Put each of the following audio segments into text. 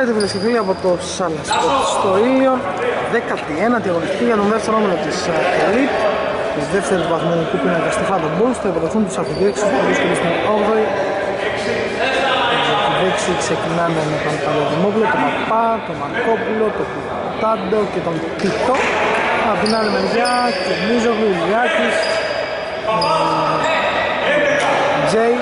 Χαίρετε φίλες και φίλοι από το Σάλασπορτ στο Ήλιο. 19η αγωνιστική για τον δεύτερο όμιλο της Elite, της δεύτερης βαθμονικού πίνακα στη Φάντο Bulls. Θα υποδεχθούν τους Αφιδίξους που βρίσκονται στην 8η. Οι Αφιδίξοι ξεκινάνε με τον Παλαιοδημόπουλο, τον Παπά, τον Μαρκόπουλο, τον Κουτάντο και τον Τίτο. Από την άλλη μεριά και Μίζογλου, Ηλιάκης, Τζέι.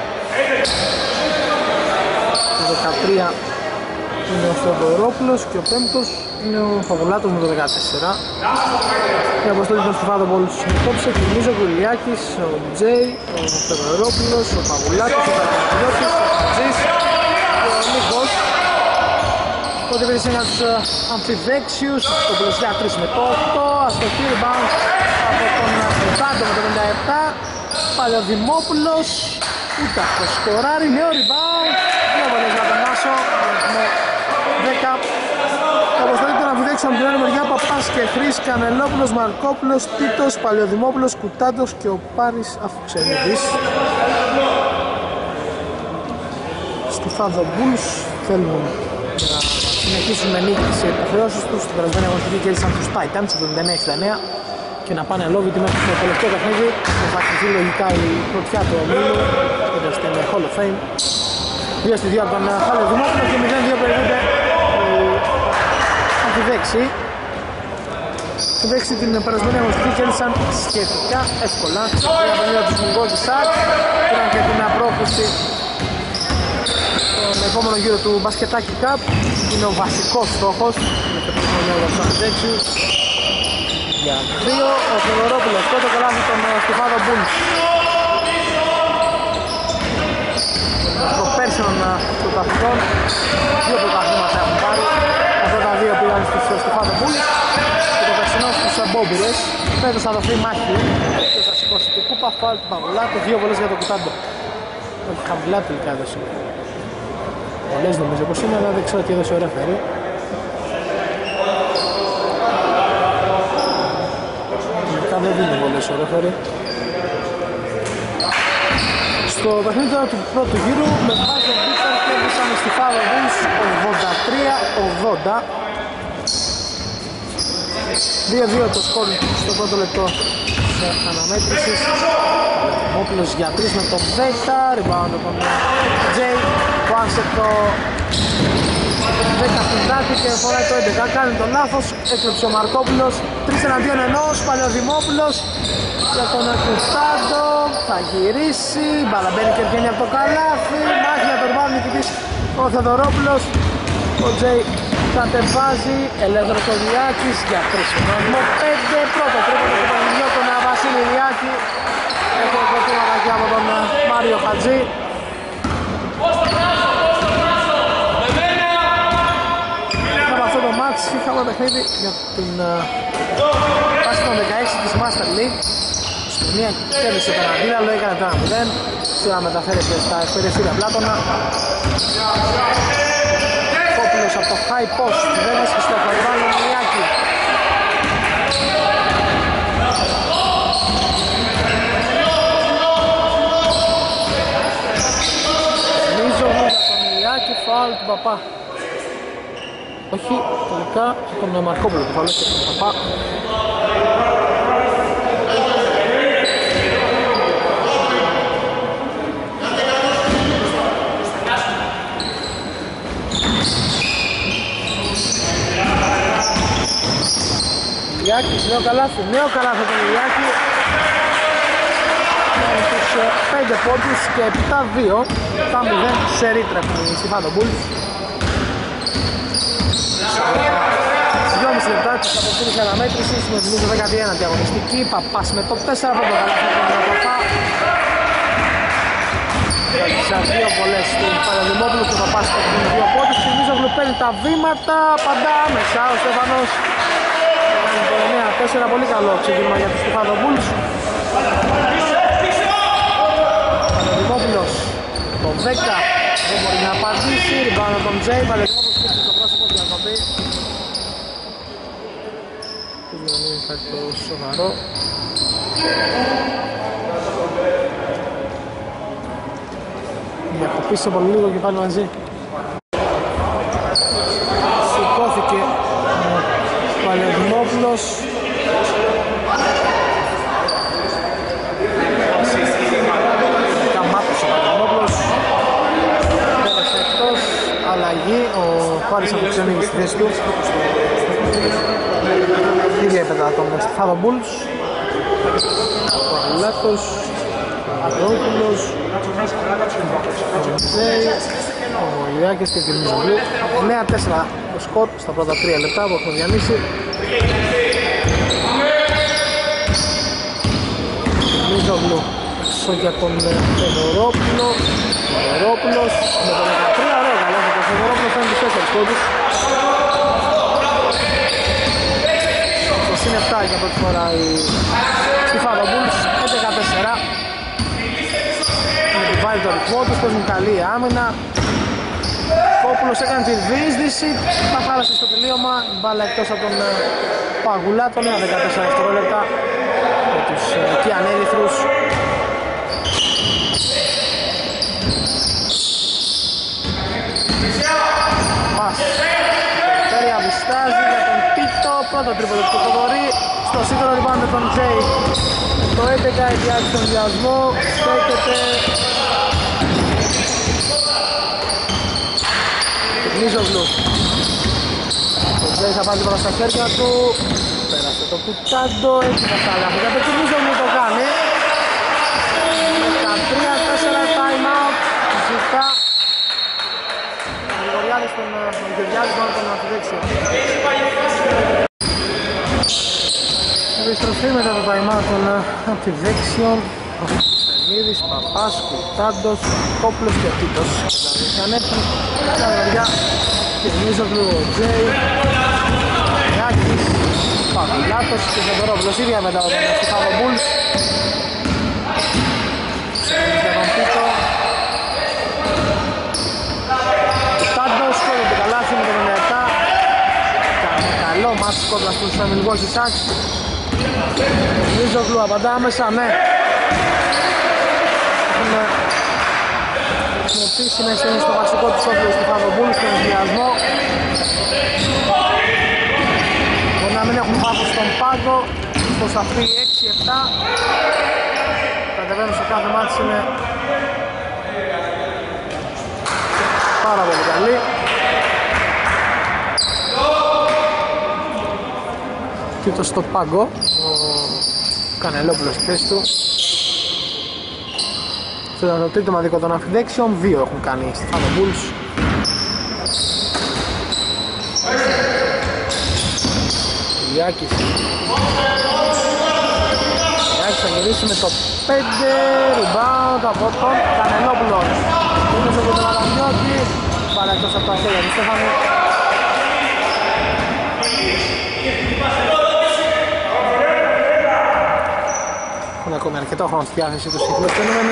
Το 13 είναι ο Θεοδωρόπουλος και ο 5ος είναι ο Φαβουλάτος με το 14. Η αποστολή των Στιφάδο Πόλους συνεχόψε και ο Κουλιάκης, ο Τζέι, ο Θεοδωρόπουλος, ο Φαβουλάτος, ο Καραπιώτης, ο Χατζής και ο Νίκος. Οπότε βρίσκεται ένα τους αμφιδέξιους, το πλησιά 3 με το 8, αστοχή rebound από τον Κουτάντο με το 57, Παλαιοδημόπουλος, ούτε αυτό σκοράρει, νέο rebound, δύο βολές για τον Άσο, με 10. Το αποστολή των αμφιδέξεων από την άλλη μεριά, Παπάς και Χρής, Κανελόπουλος, Μαρκόπουλος, Τίτος, Παλαιοδημόπουλος, Κουτάντος και ο Πάρης Αφουξενίδης. Στιφάδο Bulls θέλουν να συνεχίσουν με νίκη σε υποχρεώσεις τους. Στην περασμένη αγωνιστική κέρδισαν τους Titans 79-69 και να πάνε αλόβητοι μέχρι το τελευταίο παιχνίδι που θα χτυθεί λογικά η πρωτιά του ομίλου κοντά στην Hall of Fame. 2-2 από τον Παλαιοδημόπουλο και 0-2 περιβούνται οι Αφιδέξοι. Οι Αφιδέξοι την περασμένη αγωνιστική κέρδισαν σχετικά εύκολα. Πήραν παιχνίδια τους Μουγκόζη Σάκ, πήραν και την απρόκριση στον επόμενο γύρο του Μπασκετάκι Cup. Είναι ο βασικός στόχος με το παιχνίδι για τους Αφιδέξιους. Για 2 ο Θεοδωρόπουλος, πρώτο καλάθι των Στιφάδο Bulls. Το πέρσινο του καθηγόν, 2 πρωταθλήματα έχουν πάρει. Αυτά τα 2 πήγαν στους Στιφάδο Bulls και το περσινό στους Μπόμπιρες. Φέτος θα δοθεί μάχη και θα σηκώσει την κούπα, φάουλ του Παγουλάτου, 2 βολές για το Κουτάντο. Όχι χαμηλά τελικά έδωσε. Βολές νομίζω πως είναι, αλλά δεν ξέρω τι έδωσε ο ρεφερί. Δεν δίνει βολές ο ρεφερί. Στο παιχνίδι του πρώτου γύρου με βάζο μπίτσαρ κέρδισαν στη Φάβο Bulls 83-80. 2-2 το σκορ στο πρώτο λεπτό της αναμέτρησης. Μόπουλος για 3 με τον 10, rebound από τον Τζέι που άνοιξε το 10 στην πλάτη και φοράει το 11, κάνει το λάθος, έκλεψε ο Μαρκόπουλος, 3 εναντίον ενός, Παλαιοδημόπουλος για τον Κουστάντο, θα γυρίσει, μπαλαμπαίνει και βγαίνει από το καλάθι, μάχη για τον rebound νικητής ο Θεοδωρόπουλος, ο Τζέι κατεβάζει, ελεύθερος ο Ηλιάκης για 3 συνόδημο, 5, πρώτο τρίποντο του παιχνιδιού τον Βασίλη Ηλιάκη, έχω κρατήματα και από τον Μάριο Χατζή. Είχαμε παιχνίδι για την πάση των 16 της Master League. Στην μία κέρδισε τον αντίλαλο, έκανε το 1-0. Τώρα μεταφέρεται στα περιφέρεια Πλάτωνα. Κόπουλος από το high post, δεν έσχει στο περιβάλλον Ηλιάκη. Μίζογλου για τον Ηλιάκη, φάουλ του Παπά. Όχι, τελικά τον Μαρκόπουλο που βάλω και τον Παπά. Ηλιάκης, νέο καλάθι από τον Ηλιάκη. Τους 5 πόντους και 7-2, 7-0 σε ρήτρα στη Φάντο Bulls. 2,5 λεπτά της αποστήλης αναμέτρησης με την 19η αγωνιστική. Παπάς με το 4 από το καλάθι από τον Παπά. Σε 2 βολές του Παλαιοδημόπουλου και ο Παπάς στο 2 πόντους. Θυμίζω παίρνει τα βήματα, απαντά άμεσα ο Στέφανος. Κάνει το 9-4, πολύ καλό ξεκίνημα για τους Στιφάδο Bulls. Παλαιοδημόπουλος το 10 δεν μπορεί να απαντήσει. Ριμπάνω τον Τζέι, Παλαιοδημόπουλος πήρε στο πρόσωπο του Διακοπή. Για να μην υπάρχει το σοβαρό. Διακοπή σε πολύ λίγο και πάλι μαζί. Άρης αποξενίγει στη θέση του. Ίδια έπαιτα τον Στεφάνο Μπούλς. Ο Αγουλάτος, ο Αγρόπουλος, ο Τζέι, ο Μολιάκης και ο Κυρμιζογλου. 9-4 το σκορ στα πρώτα 3 λεπτά που έχουμε διανύσει. Κυρμιζογλου έξω για τον Φεδωρόπουλο. Φεδωρόπουλος με το 13, ωραίο καλό. Ο Φεδωρόπουλος φέρνει τους 4 πόντους. Στο συν 7 για πρώτη φορά η Στεφάνο Μπούλς, 11-4. Βάλει το ρυθμό τους, παίζουν καλή άμυνα. Κόπουλος έκανε τη διείσδυση, τα χάλασε στο τελείωμα, μπάλα εκτός από τον Παγουλάτον, 14 δευτερόλεπτα για τους Κιανέληθρους. Πας, περιφέρεια βιστάζει για τον Τίτο, πρώτο τρίποντο του Θοδωρή, στο σύγχρονο λοιπόν με τον Τζέι. Το 11 διάρκει τον διασμό, στέκεται Μίζογλου. Ο Τζέι θα πάρει τώρα στα χέρια του, πέρασε το Κουτάντο, έχει τα καλάθια για το Μίζογλου το κάνει. 13-4 time out, ζητά ο Γρηγοριάδης τον Γεωργιάδης να τον αφιδέξει. Επιστροφή μετά το time out των αφιδέξεων. Σενίδης, Παπάς, Κουτάντος, Κόπλος και Τίτος. Θα έρθουν τα βραδιά και Μίζογλου, ο Τζέι, Ιάκης, Παγουλάτος και Φεδωρόπουλος. Ίδια μετά τον Στεφάνο Μπούλς. Σενίδης για τον Τίτο. Κουτάντος, πρώτο του καλάθι με τον 97. Κάνει καλό μάτς κόντρα στους Milwaukee Bucks. Μίζογλου απαντά άμεσα, ναι. Έχουμε χρησιμοποιήσει μέχρι στιγμής στο βασικό του όφιλο του Στεφάνο στον ενδιασμό. Μπορεί να μην έχουν πάθος στον πάγκο, στο σταφή 6-7. Κατεβαίνουν σε κάθε μάτς, είναι πάρα πολύ καλή. Και το στο πάγκο, ο Κανελόπουλος στη θέση του. Αυτό ήταν το τρίτο μαδικό των αφιδέξεων, 2 έχουν κάνει οι Στεφάνο Μπούλς. Ιάκης. Ιάκης θα γυρίσει με το 5, rebound από τον Κανελόπουλο. Είναι στο Κοντραβανιώτη, πάρα εκτός από τα χέρια του Στέφανου. Έχουν ακόμη αρκετό χρόνο στη διάθεση τους οι φιλοξενούμενοι.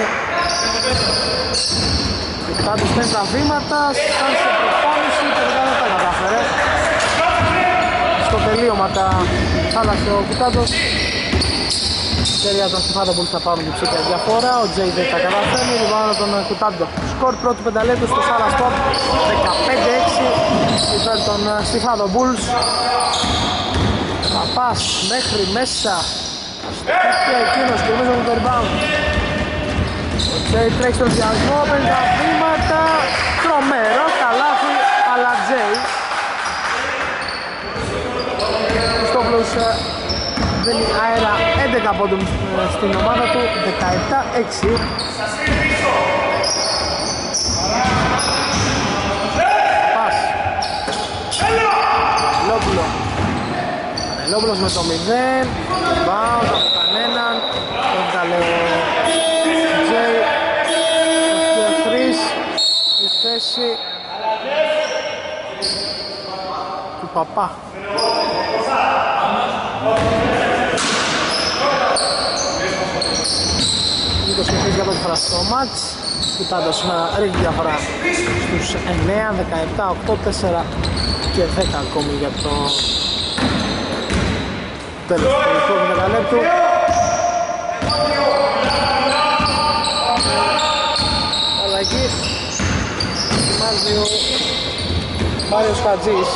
Κουτάντος παίρνει τα βήματα, σαν σε προπόνηση και μετά δεν τα κατάφερε. Στο τελείωμα τα χάλασε ο Κουτάντος. Χέρια των Στεφάνο Μπούλς θα πάρουν την ψήφια διαφορά. Ο Τζέι δεν τα καταφέρνει, λοιπόν τον Κουτάντο. Σκορ πρώτου πενταλέτου στο Σάλα Στοπ, 15-6 υπέρ των Στεφάνο Μπούλς. Παπάς μέχρι μέσα. Και εκείνος και μέσα με το rebound. Ο Τζέι τρέχει στον διασμό, παίρνει τα βήματα. Τρομερό καλάθι, αλλά Τζέι. Ο Στόπλος δίνει αέρα 11 πόντων στην ομάδα του, 17-6. Πας. Λόπουλο. Λόπουλος με το 0, bounce από κανέναν, τον καλέω Τζέι, ο 3, η θέση του Παπά. Νίκος Κεφής για πρώτη φορά στο μάτς, κοιτάντος να ρίχνει διαφορά στους 9, 17, 8, 4 και 10 ακόμη για το τέλος του πρώτου δεκαλέπτου. Αλλαγή ετοιμάζει ο Μάριος Χατζής.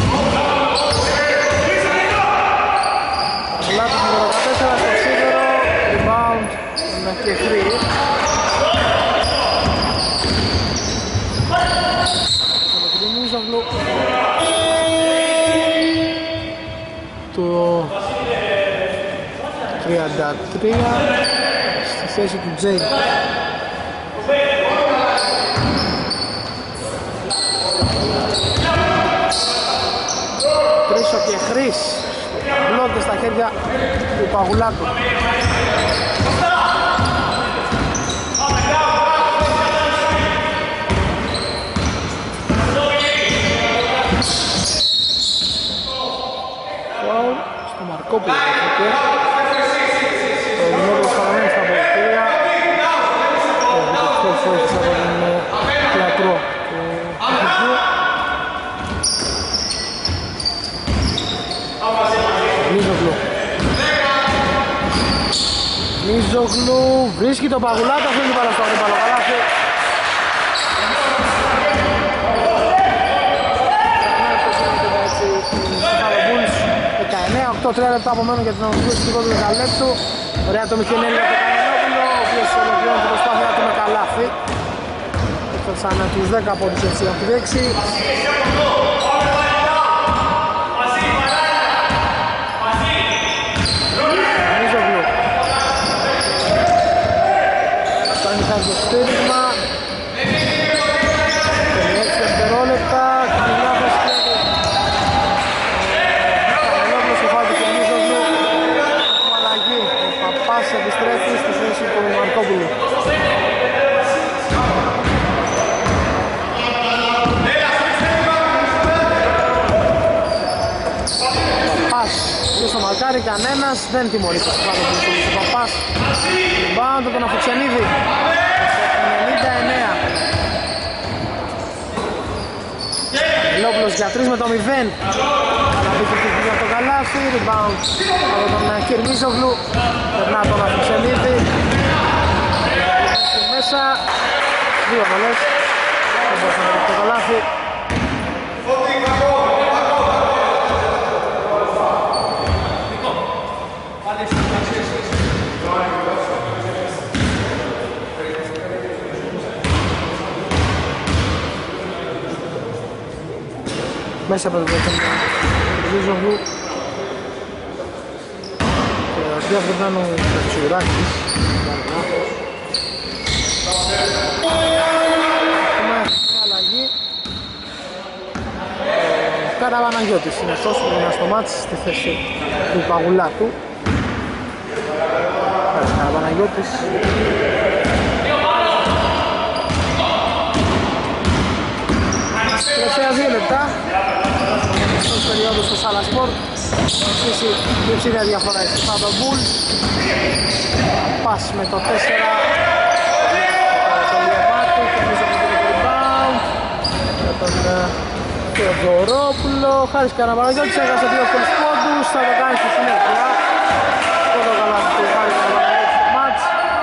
Λάθος με το 14 στο σίδερο, rebound με Κεφρή. Με τον Μίζογλου. στη θέση του Τζέι. Κρίσο και Χρύς, μπλόκες στα χέρια του Παγουλάκου. Στο Μαρκόπουλο το Δημήτρης παραμένει στα πολιτήρια. Ο Δημήτρης φόβησε από τον Πλατρό του Αρχηγού. Μίζογλου βρίσκει τον Παγουλάκο, αφήνει πάρα στο αντίπαλο καλάθι. 19-8-3 λεπτά απομένουν για την ολοκλήρωση του 20 δεκαλέπτου. Ωραία το Μιχενέλη από τον Κανελόπουλο, ο οποίος ολοκληρώνει την προσπάθεια του με καλάθι. Έφτασαν τους 10 από τις 6 από τη δέξη. Μίζογλου φτάνει χάρη το στήριγμα. 56 δευτερόλεπτα. Επιστρέφει στη θέση του Μαρκόπουλου. Παπάς και στο μαρκάρι κανένας δεν τιμωρεί το πάνω του Παπάς. Rebound τον Αφουξενίδη 99. Λόπουλος για 3 με το 0. Αναδείχνει για το καλάθι. Rebound από τον Κυρμίζογλου. Περνά τον Αφουξενίδη. Μέσα. 2 βολές. Δεν μπορούσε να δείξει το καλάθι. Μέσα από το Κυρμίζογλου. Και ο Βρετάνου Τσουράκης. Έχουμε μια αλλαγή. Ο Καραβαναγιώτης είναι αυτός που είναι στο μάτς στη θέση του Παγουλάκου. Ο Καραβαναγιώτης. Τελευταία 2 λεπτά. Στους περιόδους του Σάλασπορ. Αρχίσει η υψηλή διαφορά στους Shadow Bulls. Πας με το 4. Το Λιωμάτου, νομίζω από το rebound. Με τον Θεοδωρόπουλο. Χάρης Καραβαναγιώτης έχασε 2 εύκολους πόντους. Θα το κάνει στη συνέχεια. Πρώτο καλάθι του Χάρης Καραβαναγιώτης στο μάτς.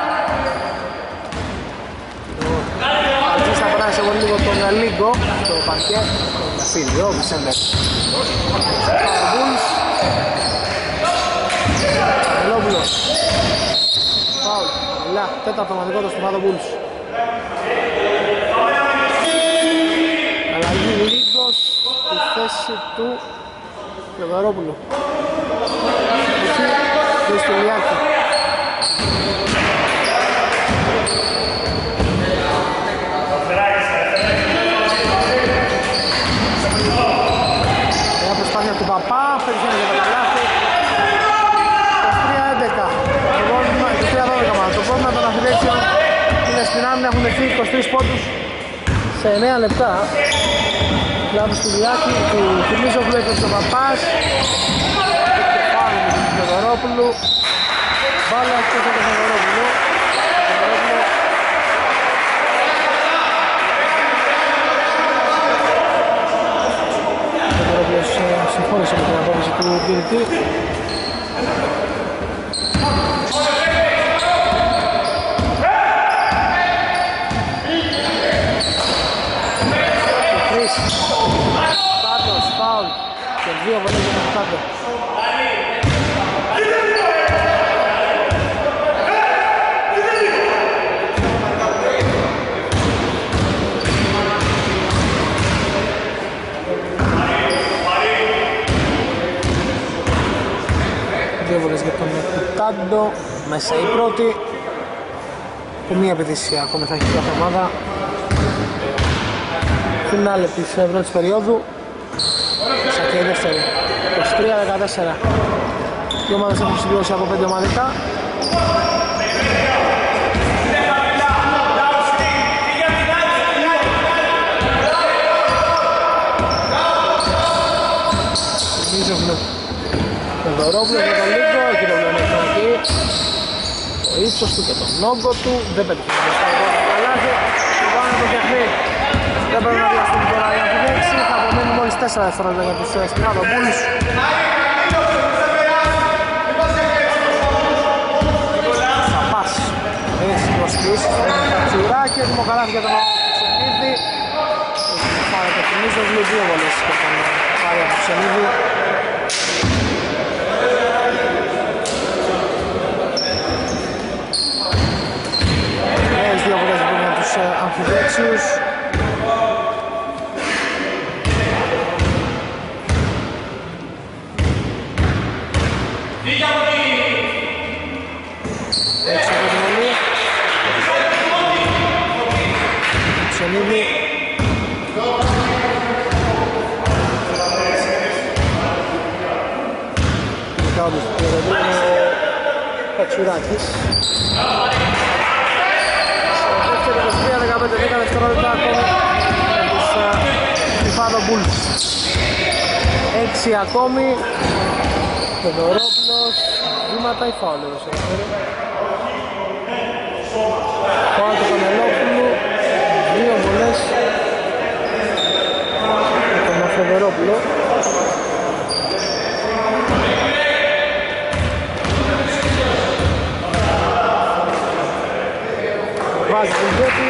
Αρχίζει θα περάσει εγώ λίγο τον Λίγκο στο παρκέ. Τον φίλιο, ο Βισέντερ. Bulls. Κανελόπουλος. Φάουλ. Καλά. Τέταρτο μαδικό στο Shadow Bulls. Αλλαγή Λίγκος στη θέση του Θεοδωρόπουλου. Εκεί Χριστουλιάκη. Μια προσπάθεια του Παπά, περιμένει για το καλάθι. 23-11. Το πρόβλημα των αφιλέξεων είναι στην άμυνα, έχουν δεχθεί 23 πόντους σε 9 λεπτά. Λάβει του Διάκη, του Κυρμίζογλου, έπαιξε ο Παπάς. Και πάλι με τον Θεοδωρόπουλου. Μπάλα εκτός από τον Θεοδωρόπουλου. Συμφώνησε με την απόφαση του διαιτητή. Πάτος, φάουλ και 2 βολές για τον Πάτο. Κάντο, μέσα η πρώτη που μία επιτυχία ακόμη θα έχει κάθε ομάδα. Φινάλε της πρώτης περίοδου. Σακέ η δεύτερη 23-14. Οι ομάδες έχουν συμπληρώσει από 5 ομαδικά. Με Δωρόπουλο και τον Λίγκο, εκεί το βλέπουμε εκεί. Το ύψος του και τον όγκο του, δεν πέτυχε να το καλάθι. Πάμε το φτιαχνί. Δεν πρέπει να βιαστούν τώρα η αμφιδέξη, θα απομείνουν μόλις 4 δευτερόλεπτα για τους Chicago Bulls. Θα πας, έτσι προσπίσεις, θα τσουράκι, έτοιμο καλάθι για τον Ξενίδη. Πάμε το θυμίζω, δύο βολές και τον πάρει από Ξενίδη. Δύο βολές λοιπόν για τους αμφιδέξιους. Έτσι από την βολή. Ξενίδη. Κάπως του είναι ο Κατσουράκης. 15-10 δευτερόλεπτα ακόμη για τους Chicago Bulls. 6 ακόμη. Φεδωρόπουλος, βήματα ή φάουλ εδώ σε δεύτερη. Πάω του Κανελόπουλου, 2 βολές για τον Φεδωρόπουλο. Βάζει την πρώτη.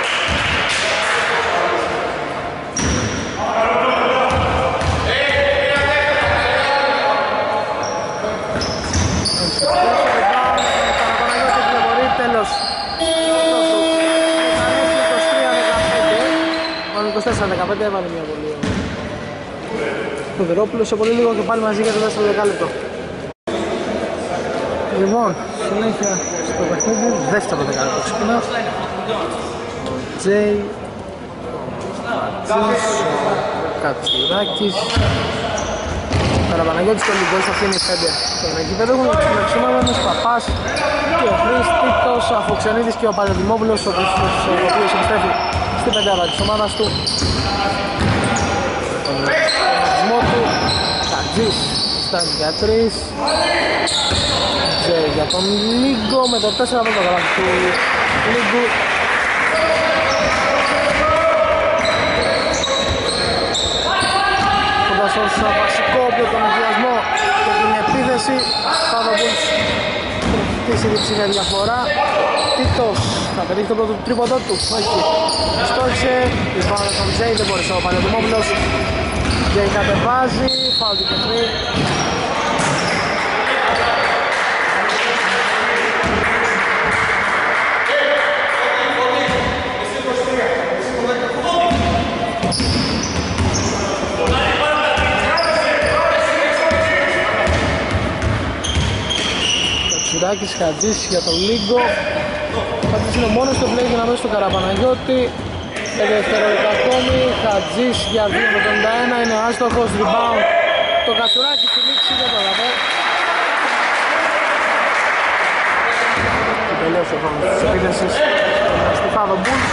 Τέλος. 24-15 έβαλε μια βολή. Το Δερόπουλο σε πολύ λίγο και πάλι μαζί για το δεύτερο δεκάλεπτο. Λοιπόν, συνέχεια στο παιχνίδι, δεύτερο δεκάλεπτο ξεκινά. Τζέι, Κατσουράκης, Καραβαναγιώτης και ο Λιγκός, αυτή είναι η 5 στον εκείπεδο. Έχουν την εξομάδες Παπάς και ο Χρήστος, Αφοξενίδης και ο Παλαιοδημόπουλος, ο οποίος επιστρέφει στην πεντάδα της ομάδας του. Τον οργανισμό του, Κατζής, στάζει για 3. Τζέι για τον Λίγκο με το 4 από το γράφη του Λίγκου. Κοντάς ως βασικό όπλο τον ενθουσιασμό και την επίθεση. Παδοπούλς χτίσει διψηλή διαφορά. Τίτος θα πετύχει το πρώτο τρίποντο του. Όχι, στόχισε. Πάνω στον Τζέι, δεν μπορούσε ο Παλαιοδημόπουλος. Τζέι κατεβάζει, φάουλ του Κεφρή. Κατσουράκης, Χατζής για τον Λίγκο. Χατζής είναι μόνος του πλέον για να μέσα στον Καραπαναγιώτη. 5 δευτερόλεπτα ακόμη. Χατζής για 2-51, είναι άστοχος, rebound. Το Κατσουράκη στη λήξη δεν το λαβέ. Και τελείωσε ο χρόνος της επίθεσης στη Chicago Bulls.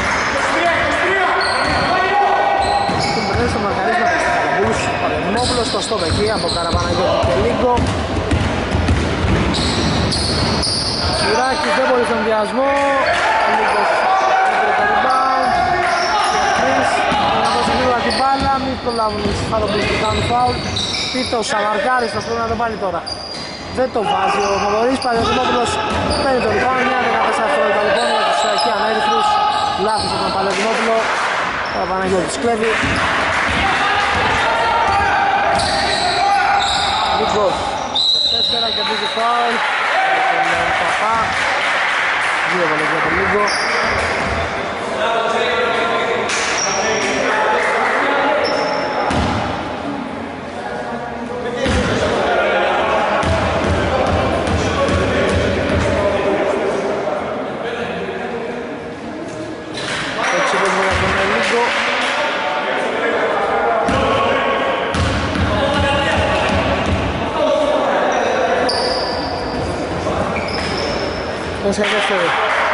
Στην περνάει στο μαρκαρίσμα της Chicago Bulls. Ο Παλαιμόπουλος στο στόπ εκεί από Καραπαναγιώτη και Λίγκο. Κατσουράκης δεν μπορεί στον διασμό. Ο Λίγκος έπρεπε το rebound. Να δώσει λίγο την μπάλα, μην προλάβουν οι Chicago Bulls που κάνουν φάουλ. Τίτος Σαβαρκάρης, πρέπει να το βάλει τώρα. Δεν το βάζει ο Θοδωρής, Παλαιοδημόπουλος παίρνει το rebound, 14 δευτερόλεπτα λοιπόν για τους εκεί ανέρυθρους. Λάθος από τον Παλαιοδημόπουλο, ο Παναγιώτης κλέβει. Λίγκος, 4 και μπήκε φάουλ. Τον Παπά, 2 βολές για τον Λίγκο. δεύτερη.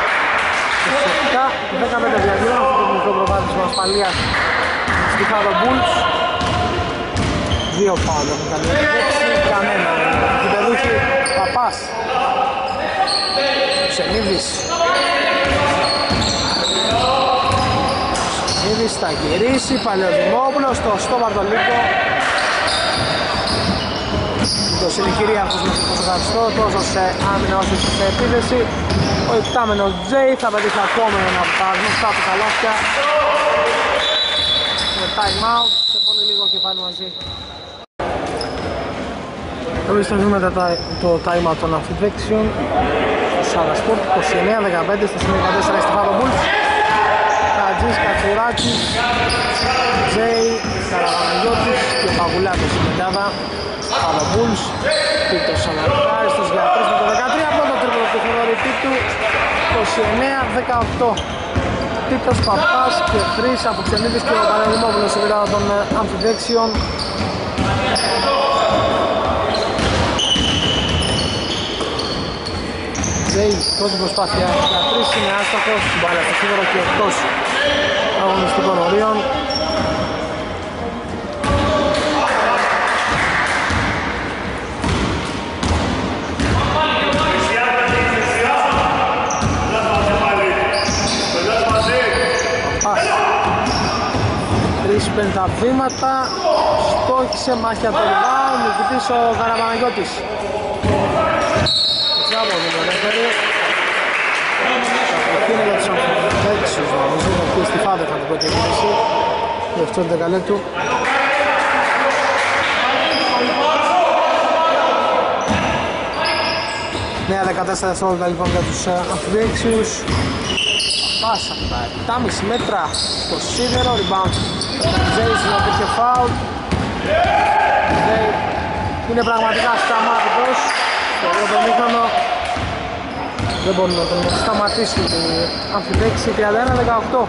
10-15 διαδίωνα αυτό το μικρό προβάδισμα ασφαλείας στη Χάδο Bulls. Δύο φάουλ έχουν κάνει, κανένα. Κυπεδούχοι, Παπάς, Ξενίδης. Ξενίδης θα γυρίσει, Παλαιοδημόπουλος στο Βαρτολίκο. Το είναι κυρίαρχος με το φωτογραφιστό, τόσο σε άμυνα όσο σε επίθεση. Ο υπτάμενος Τζέι θα πετύχει ακόμα ένα από τα γνωστά του καλάθια. Με time out, σε πολύ λίγο και πάλι μαζί. Επιστρέφουμε μετά το time out των αμφιδέξεων. Σάδα Σπορτ, 29-15 στα σημεία 14 στη Φάδο Bulls. Κατζής, Κατσουράκης, Τζέι, Καραβαναγιώτης και Παγουλάτος στην πεντάδα. Φάδο Bulls, Τίτος Ανακάριστος για 3 με το 13, πρώτο τρίποδο του χειρορητή του, 29-18. Τίτος, Παπάς και Χρύς από Ξενίδης και ο Πανελημόπουλος στην πεντάδα των αμφιδέξεων. Τζέι, πρώτη προσπάθεια για 3 είναι άστοχος, μπάλα στο σίγουρο και εκτός αγωνιστικών ορίων. Παίρνει τα βήματα, στόχισε, μάχια το rebound, νικητής ο Καραβαναγιώτης. Τζάμπο δεν το ρέφερε. Εκείνο για τους αμφιδέξιους νομίζω, γιατί στη Φάδο είχαν την πρώτη επίθεση. Το δεύτερο δεκαλέπτου. Νέα 14 δευτερόλεπτα λοιπόν για τους αμφιδέξιους. Πάσα από τα 7,5 μέτρα στο σίδερο, rebound. Τζέις να πήρχε φάουλ. Είναι πραγματικά σταμάτητος. Στο πρώτο μήχρονο δεν μπορούν να τον σταματήσουν την αμφιδέξη. 31-18.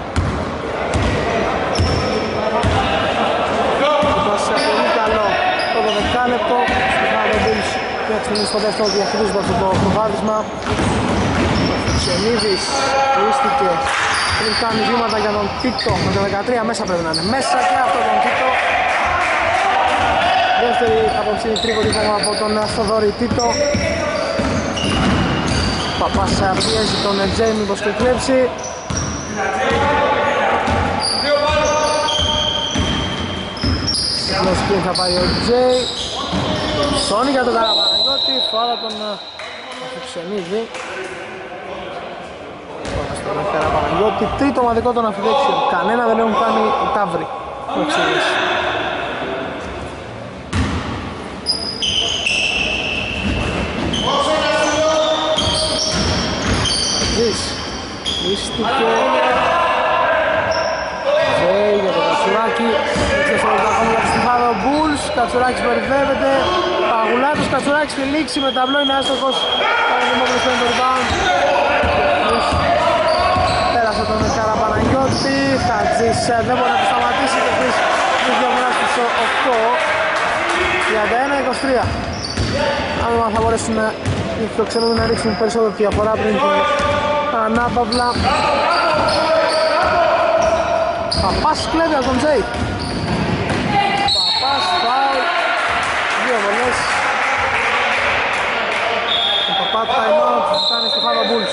Υπάσαι πολύ καλό το 12 λεπτό. Στη Χάδο Bulls και στο δεύτερο διαχειρίζοντα αυτό το προβάδισμα. Ξενίδης λύστηκε πριν κάνει βήματα για τον Τίτο με το 13, μέσα πρέπει να είναι, μέσα και αυτό τον Τίτο. Δεύτερη αποψήνη τρίποντη από τον Θοδωρή Τίτο. Παπάς πιέζει τον Τζέι μήπως το κλέψει. Συγγνώς πριν θα πάει ο Τζέι. Σόνι για τον Καραβαναγιώτη, φορά τον Ξενίδη. Στον Καραβαναγιώτη, τρίτο ομαδικό των αμφιδέξεων. Κανένα δεν έχουν κάνει οι Ταύροι. Το εξηγήσει. Κατζής, λύστηκε. Ζέι για το Κατσουράκη. Έτσι στο ακόμα για τη Φάδο Bulls. Κατσουράκης μπερδεύεται. Παγουλάτος, Κατσουράκης στη λήξη με ταμπλό είναι άστοχος. Κάνει δημόπλος στο rebound. Πέρασε τον Καραπαναγιώτη. Χατζής δεν μπορεί να το σταματήσει και πεις τους διαβολάς στους 8. 31-23. Αν θα μπορέσουν οι φιλοξενούμενοι να ρίξουν περισσότερο διαφορά πριν την ανάπαυλα. Παπάς κλέβει από τον Τζέι. Παπάς, φάουλ. Δύο βολές. Ο Παπά time out φτάνει στο Χάδο Bulls.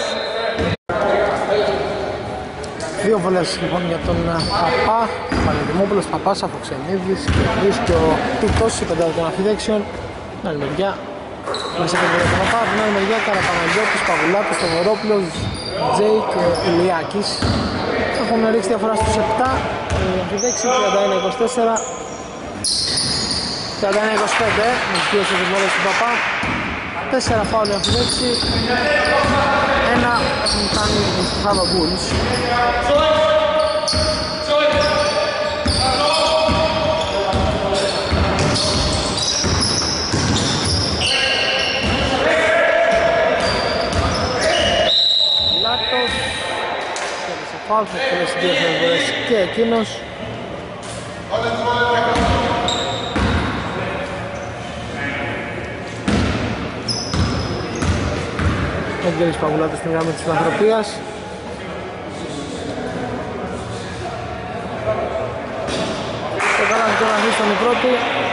Δύο βολές λοιπόν για τον Παπά. Πανεδημόπουλος, Παπάς, Αφοξενίδης και Χρύς και ο Τίτος, η πεντάδα των αμφιδέξεων. Την άλλη μεριά μέσα από τον Παπά, την άλλη μεριά Καραπαναγιώτης, Παγουλάτος, Στοβορόπουλος, Τζέι και Ηλιάκης. Έχουν ρίξει διαφορά στους 7, η αμφιδέξη 31-24. 31-25 με τις δύο σοβισμόλες του Παπά. 4 φάουλ η αμφιδέξη. Ένα έχουν κάνει στη Χάδο Bulls. Λάτος κέρδισε φάουλ, θα εκτελέσει δύο φορές και εκείνος. Έγγελης Παγουλάτος στην γραμμή της Φιλανθρωπίας. Το καλά του τώρα στον η πρώτη.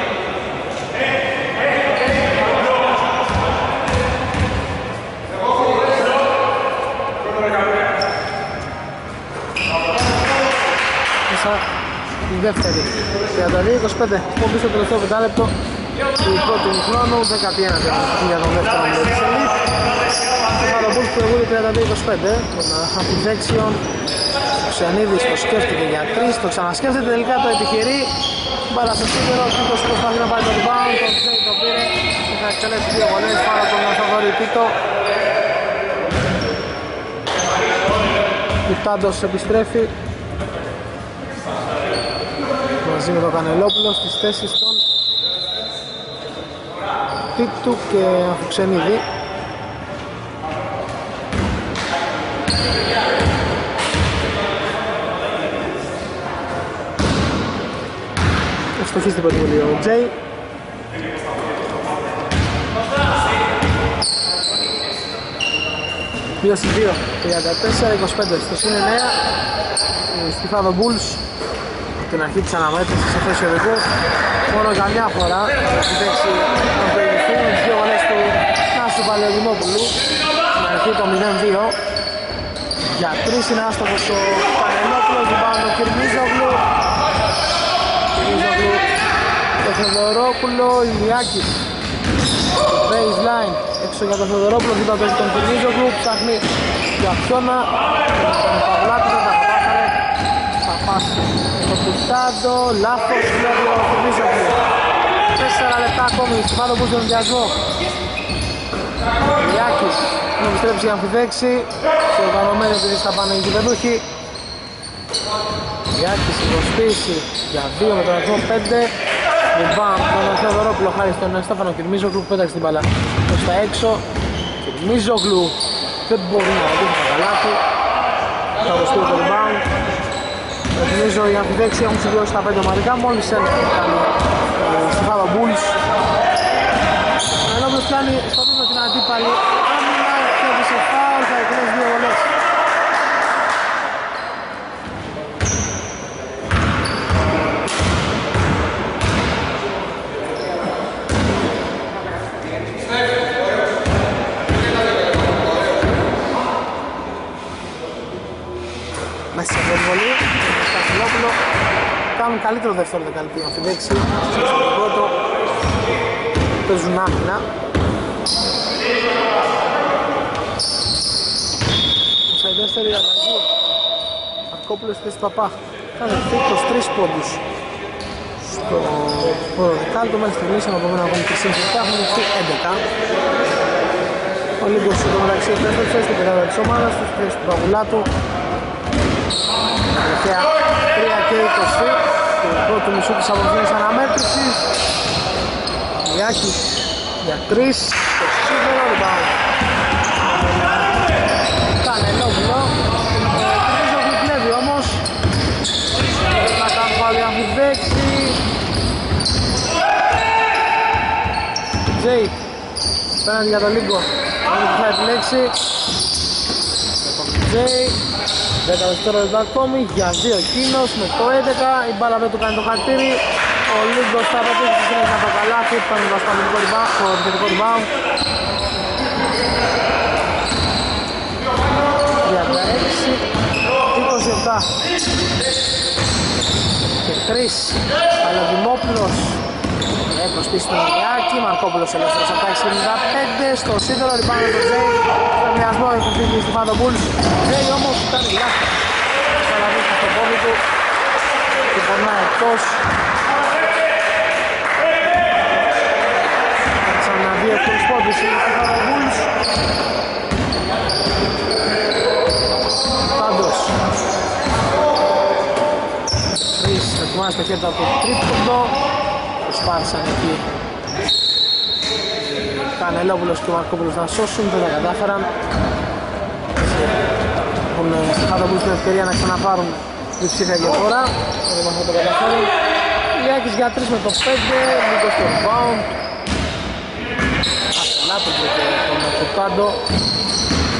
Μέσα η δεύτερη 32-25 πόμπη στο τελευταίο πεντάλεπτο του πρώτου χρόνου, 11 για τον δεύτερο μήνυμα της Ελίτ. Ο Χαρομπούλς προηγούνται 32-25 των αμφιδέξιων. Ο Ξενίδης το σκέφτηκε για 3, το ξανασκέφτεται, τελικά το επιχειρεί. Μπάλα στο σίδερο, ο Κίκος προσπαθεί να πάρει το rebound, τον Τζέι το πήρε και θα εκτελέσει 2 βολές πάνω από τον Θοδωρή Τίτο. Κουτάντος επιστρέφει μαζί με τον Κανελόπουλο στις θέσεις των Τίτου και Αφουξενίδη. Ευστοχή στην πρωτοβουλία ο Τζέι. Δύο στις 2, 34-25 στο συν 9. Στη Φάδο Bulls την αρχή της αναμέτρησης σε θέση οδηγού. Μόνο καμιά φορά έχει δέξει τον περιοχή με τις δύο βολές του Νάσου Παλαιοδημόπουλου στην αρχή το 0-2. Για 3 είναι άστοχος ο Πανελόπουλος, πάνω ο Κυρμίζογλου. Το Θεοδωρόπουλο, Ηλιάκης, baseline έξω για τον Θεοδωρόπουλο, δίπλα του τον Κυρμίζογλου, ψάχνει για Πιώνα, τον Παυλάκη δεν τα κατάφερε, θα πάσει το Κουτάντο, λάθος, βλέπει ο Κυρμίζογλου. 4 λεπτά ακόμη, πάνω που στον ενδιασμό. Ηλιάκης, να επιστρέψει για αμφιδέξη, σε οργανωμένο επειδή στα πάνε οι γηπεδούχοι. Ηλιάκης προσποίηση για 2 με τον αριθμό 5. Λιμπάμ, τον Θεοδωρόπουλο χάρη στον Στέφανο Κυρμίζογλου που πέταξε την μπάλα προς τα έξω. Κυρμίζογλου δεν μπορεί να δει το καλάθι. Θα προστείλει το Λιμπάμ. Νομίζω οι αμφιδέξοι έχουν συμπληρώσει τα 5 ομαδικά, μόλις ένα κάνει στη Φάδο Bulls. Ο Κανελόπουλος κάνει στο πίσω την αντίπαλη άμυνα και έπισε φάουλ, θα εκτελέσει 2 βολές. Μέσα σε βολή, στο Κανελόπουλο κάνουν καλύτερο δεύτερο δεκαλεπτή αμφιδέξη στο πρώτο, παίζουν άμυνα. Μέσα η δεύτερη αλλαγή, Αρκόπουλος θέση Παπά κάνει 23 πόντους στο πρώτο δεκάλεπτο, μέχρι στιγμής αναπομένα ακόμη και σύμφωνα έχουν ληφθεί 11. Ο Λίγκος στο μεταξύ επέστρεψε στην πεντάδα της ομάδας τους, θέση του Παγουλάτου. Τελευταία 3 και 20 του πρώτου μισού της αποφυγής αναμέτρησης. Ιάκης για 3, το σίδερο rebound. Κανελόπουλο, Κυρμίζογλου κλέβει όμως. Θα κάνουν πάλι αμφιδέξη. Τζέι, πέραν για τον Λίγκο, αν θα επιλέξει. Τζέι, 10 δευτερόλεπτα ακόμη, για 2 εκείνος με το 11, η μπάλα δεν του κάνει το χαρτίρι. Ο Λίγκος θα πετύχει στη συνέχεια το καλάθι, παίρνοντας το επιθετικό rebound. 36-27 και 3, Παλαιοδημόπουλος προσπίσει τον Ηλιάκη, Μαρκόπουλος ελεύθερος από τα 65, στο σίδερο rebound του Τζέι, στον μοιασμό έχει φύγει στη Φάδο Bulls. Τζέι όμως ήταν λάθος, καλαβίστα στο πόδι του και πορνάει εκτός. Ξαναδεί εκτός πόδις στη Φάδο Bulls. Πάντως Τρεις ετοιμάζει το χέρι από το τρίποντο, προσπάθησαν εκεί Κανελόπουλος και ο Μαρκόπουλος να σώσουν, δεν τα κατάφεραν. Έχουν στη Φάδο Bulls την ευκαιρία να ξαναπάρουν διψήφια διαφορά, δεν θα το καταφέρουν. Ηλιάκης για 3 με το 5, λίγο στο rebound. Αστελά τον Κουτάντο.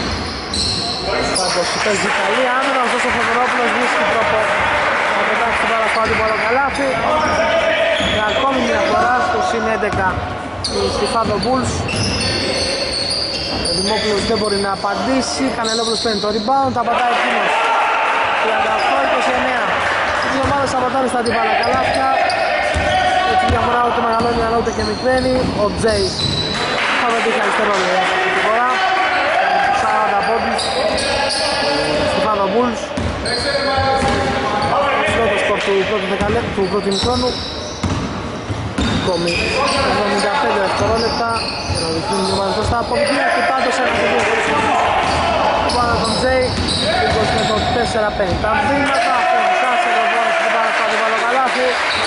Πάντως παίζει καλή άμυνα, ωστόσο ο Θεοδωρόπουλος βρίσκει τρόπο να πετάξει την μπάλα στο αντίπαλο καλάθι. Για ακόμη μια φορά στο συν 11 στη Φάδο Bulls. Ο Δημόπουλος δεν μπορεί να απαντήσει, Κανελόπουλος παίρνει το rebound, τα πατάει εκείνος. 38-29. Οι ομάδες απαντάνε στα αντίπαλα καλάθια. Έτσι διαφορά ούτε μεγαλώνει αλλά ούτε και μικραίνει. Ο Τζέι θα πετύχει αριστερό λέει αυτή τη φορά. 40 πόντους στη Φάδο Bulls. Πρώτο σκορ του πρώτου ημιχρόνου. Ακόμη 75 δευτερόλεπτα. Να δείχνουν οι ομάδες μπροστά. Από εκεί ακτυπάντως ένα και δύο χωρίς πόντους. Πάνω τον Τζέι, λίγος με το 4-5. Τα βήματα, φωνικάς εδώ στην πάνω στο αντίπαλο καλάθι.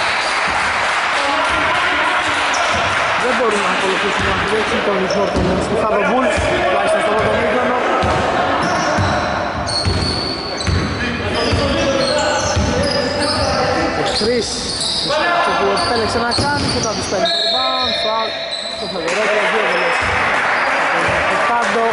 Δεν μπορούν να ακολουθήσουν να πηδέξουν τον ρυθμό των στη Φάδο Bulls, τουλάχιστον στο πρώτο μήχρονο. Ο Χρύς, αυτό που επέλεξε να κάνει, και όταν τους παίρνει το rebound, φάουλ, το Θεοδωρόπουλο, δύο βολές. Το Πάντο.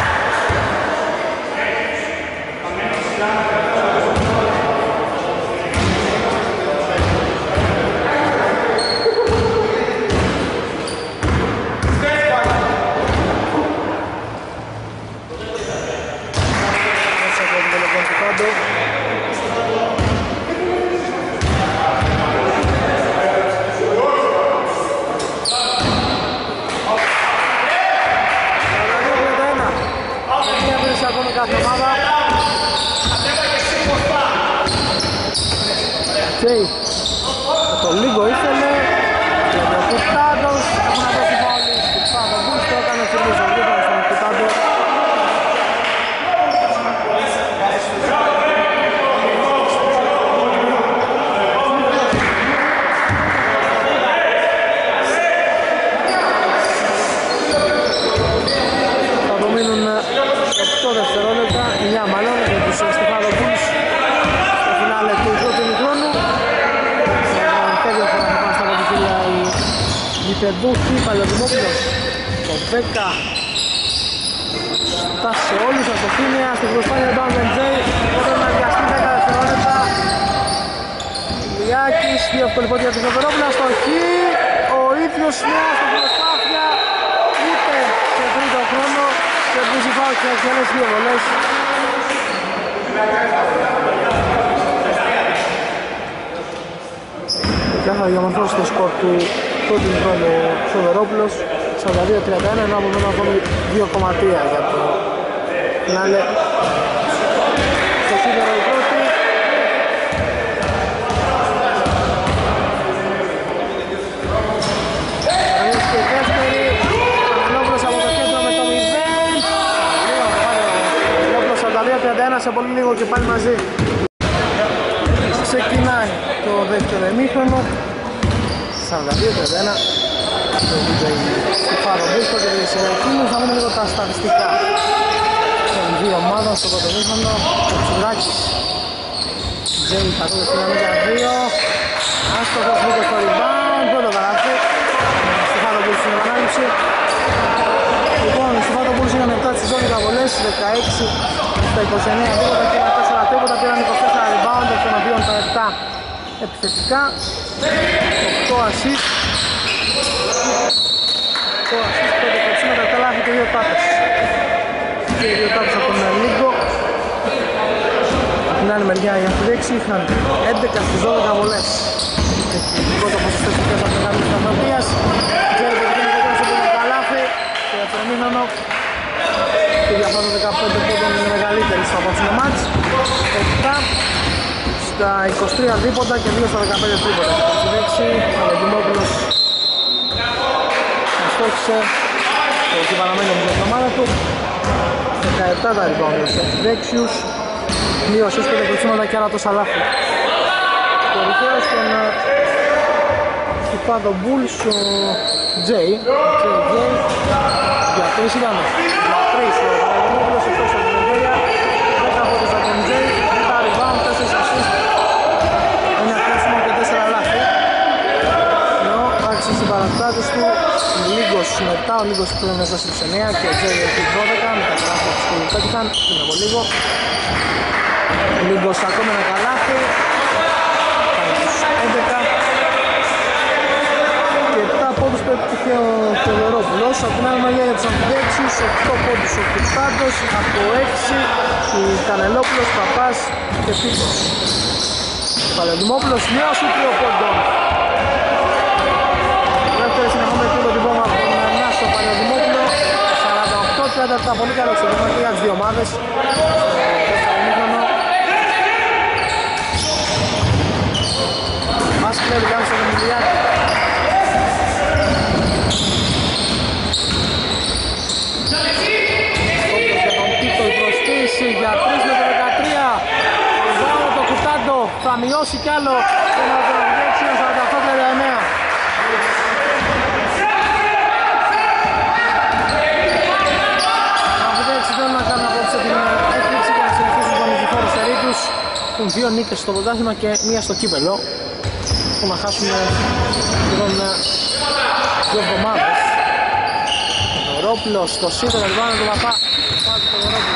Το λίγο ήθελε και ο Κουτάντος έχουν να δώσει πάλι στην Φάδο Bulls, το έκανε θυμίζω γρήγορα στον Κουτάντο. Θα απομείνουν 8 δευτερόλεπτα, 9 μάλλον για τους στη Φάδο Bulls στο φινάλε του πρώτου ημιχρόνου. Γηπεδούχη, Παλαιοδημόπουλος, το 10 φτάσει όλους, Αστοχίνια, στην προσπάθεια του Μπάουντεν Τζέι, πρέπει να βιαστεί 10 δευτερόλεπτα. Λιάκης, δύο ευκολυπότια του Θεοδωρόπουλου, αστοχή, ο ίδιος μια στην προσπάθεια, ούτε σε τρίτο χρόνο και μπούζει φάουλ και έχει άλλες δύο βολές. Και θα διαμορφώσει το σκορ του πρώτου χρόνου Θεοδωρόπουλος 42-31, ενώ απομένουν ακόμη 2,3 για το φινάλε. Στο σίδερο η πρώτη. Ανέβηκε η δεύτερη. Κανελόπουλος από το κέντρο με το 0. Κανελόπουλος 42-31, σε πολύ λίγο και πάλι μαζί. Ξεκινάει το δεύτερο ημίχρονο. 42-31. Το βίντεο στη Φάδο Bulls και σε εκείνους θα μείνουν λίγο τα στατιστικά των δύο ομάδων στο πρώτο ημίχρονο. Ο Τσουράκης Τζέι καθόλου στην αμήνια 2. Άστοχος λίγο στο rebound, πρώτο καλάθι στη Φάδο Bulls στην επανάληψη. Λοιπόν, στη Φάδο Bulls είχαν 7 στις 12 βολές, 16 στα 29 τίποτα και 4 τίποτα, πήραν 24 rebound, εκ των οποίων τα 7 επιθετικά. 8 assist, 5 κλεψίματα, τα λάθη και 2 τάπες. Και 2 τάπες από τον Λίγο. Από την άλλη μεριά οι Αφιδέξοι είχαν 11 στις 12 βολές. Έχει το ποσοστό στις από την άλλη της Αφροδίας. Ξέρετε ότι είναι κοντά σε τον καλάθι και για τον μήνανο. Η διαφορά 15 πόντων είναι μεγαλύτερη στο απόψινο μάτς. 7 στα 23 δίποτα και 2 στα 15 τρίποτα. Στη δέξη, ο Δημόπουλος αστόχισε το εκεί παραμένει με την ομάδα του. 17 τα rebound στους δέξιους, 2 assist, 5 κλεψίματα και άλλα τόσα λάθη. Κορυφαίος τον Φάδο Bulls, ο Τζέι, για 3 ήταν. Για 3 ο Δημόπουλος εκτός από την Ευέλεια, 10 πόντες από τον Τζέι, 10 rebound, 4 assist. Ένα κλείσιμο και 4 λάθη. Ενώ άρχισε στις παραστάσεις του λίγος μετά 7, ο Λίγκος πλέον εδώ στους 9 και ο Τζέι έχει 12 με τα καλάθια που πέτυχαν πριν από λίγο. Ο Λίγκος ακόμα ένα καλάθι, κάνει τους 11 και 7 πόντους πέτυχε ο Θεοδωρόπουλος. Από την άλλη μεριά για τους αμφιδέξιους, 8 πόντους ο Κουστάντος, από 6 ο Κανελόπουλος, Παπάς και Πίκος. Ο Παλαιοδημόπουλος νέο σου 3 πόντων. Δεύτερη συνεχόμενη τύπο την πόμα από τον Νάσο Παλαιοδημόπουλο. 48-37, πολύ καλό ξεκίνημα και για τις δύο ομάδες. Μας κλέβει κάνει στον Εμιλιάκη. Για 3 με το 13 Βάω το Κουτάντο θα μειώσει κι άλλο και να το αγγίξει ο 48-39. Αφιτέξι θέλουν να κάνουν απόψε την έκρηξη και να συνεχίσουν τον νικηφόρο σερί τους. Έχουν 2 νίκες στο πρωτάθλημα και 1 στο κύπελλο που να χάσουν σχεδόν 2 εβδομάδες. Ο Ρόπουλος στο σύνδεο λοιπόν του Παπά. Πάλι το Ρόπουλος.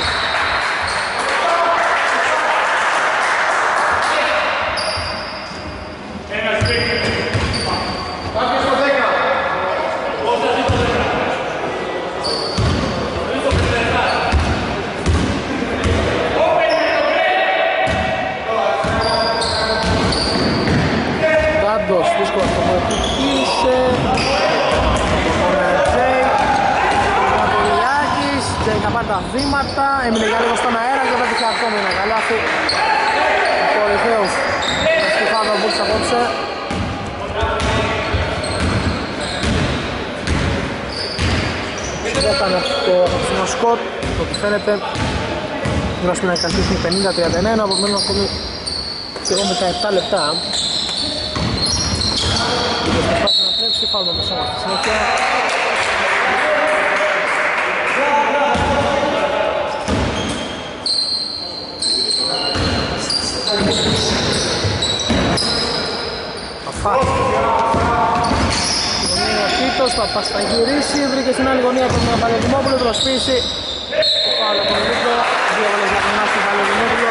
Δύσκολο αυτό που επιτύχησε ο Τζέι Ανατολιάκης. Τζέι θα πάρει τα βήματα, έμεινε για λίγο στον αέρα και πέτυχε ακόμη ένα καλάθι. Ο κορυφαίος στη φάδα που της απόψε. Ήταν το απόψινο σκορ, το που φαίνεται γύρω να καθίσουν 50-31, απομένουν ακόμη σχεδόν 17 λεπτά. Προσπάθησε να τρέψει, φάουλο με σώμα στη συνέχεια. Παπάς. Γωνία ο Τίτος, Παπάς θα γυρίσει, βρήκε στην άλλη γωνία από τον Παλαιοδημόπουλο, προσποίηση. Το φάουλο από τον Λίτο, 2 βολές για τον Άσο Παλαιοδημόπουλο.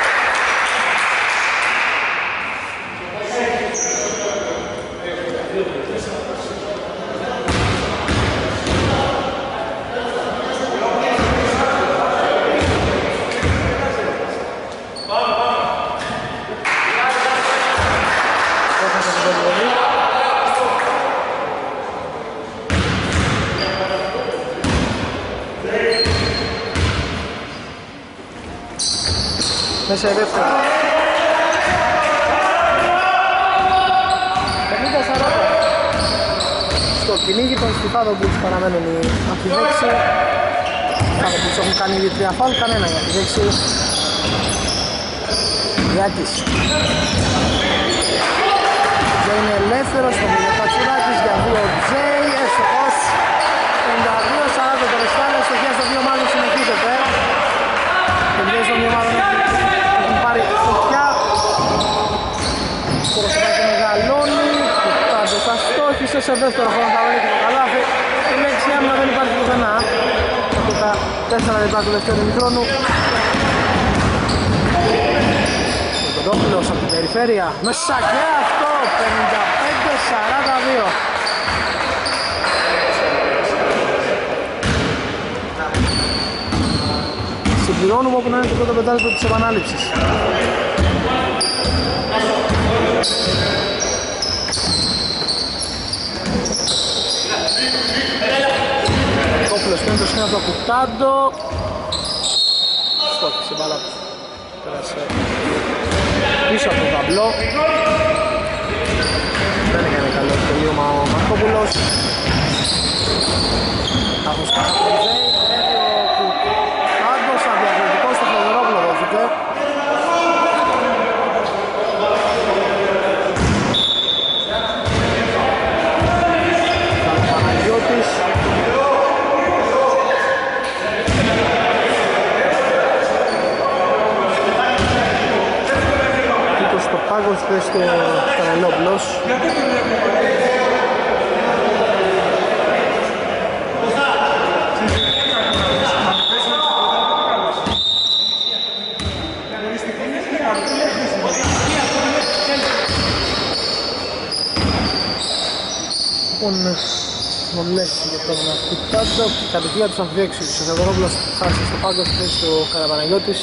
Μέσα η δεύτερη. 50-40. Στο κυνήγι των Στιφάδομπουλς παραμένουν οι αμφιδέξοι. Στιφάδομπουλς έχουν κάνει ήδη 3 φάουλ, κανένα για αμφιδέξοι. Γιάκης. Τζέι είναι ελεύθερος, τον Μιλοκατσουράκης για 2 Τζέι, εύστοχος. 52-40 το ρεστάλες, στοχεία στο 2 μάλλον συνεχίζεται. Το 2 μάλλον έχουν πάρει φωτιά. Κοροσοπάκι μεγαλώνει, Κουτάντος αστόχησε, σε δεύτερο χρόνο θα βρει και το καλάθι. Η λέξη άμυνα δεν υπάρχει πουθενά. Από τα 4 λεπτά του δεύτερου ημιχρόνου. Ο Κοντόπουλος από την περιφέρεια, μέσα και αυτό, 55-42. Συμπληρώνουμε όπου να είναι το πρώτο πεντάλεπτο της επανάληψης. Κόπουλος παίρνει το σχήμα από το Κουτάντο. Στόχισε μπάλα του. Πέρασε πίσω από το ταμπλό. Δεν έκανε καλό τελείωμα ο Μαρκόπουλος. Αχωστάς από τον Ζέι. Κουτάντος αδιαφερετικός στο Θεοδωρόπουλο δόθηκε. Παναγιώτης. Τίτος στο Πάγος, θες στο Κανελόπουλος. Λοιπόν, μολές για τον Κουτάντο, κατοικία τους αμφιέξεις. Ο Θεοδωρόπουλος χάρισε στο πάγκο στη θέση του Καραπαναγιώτης.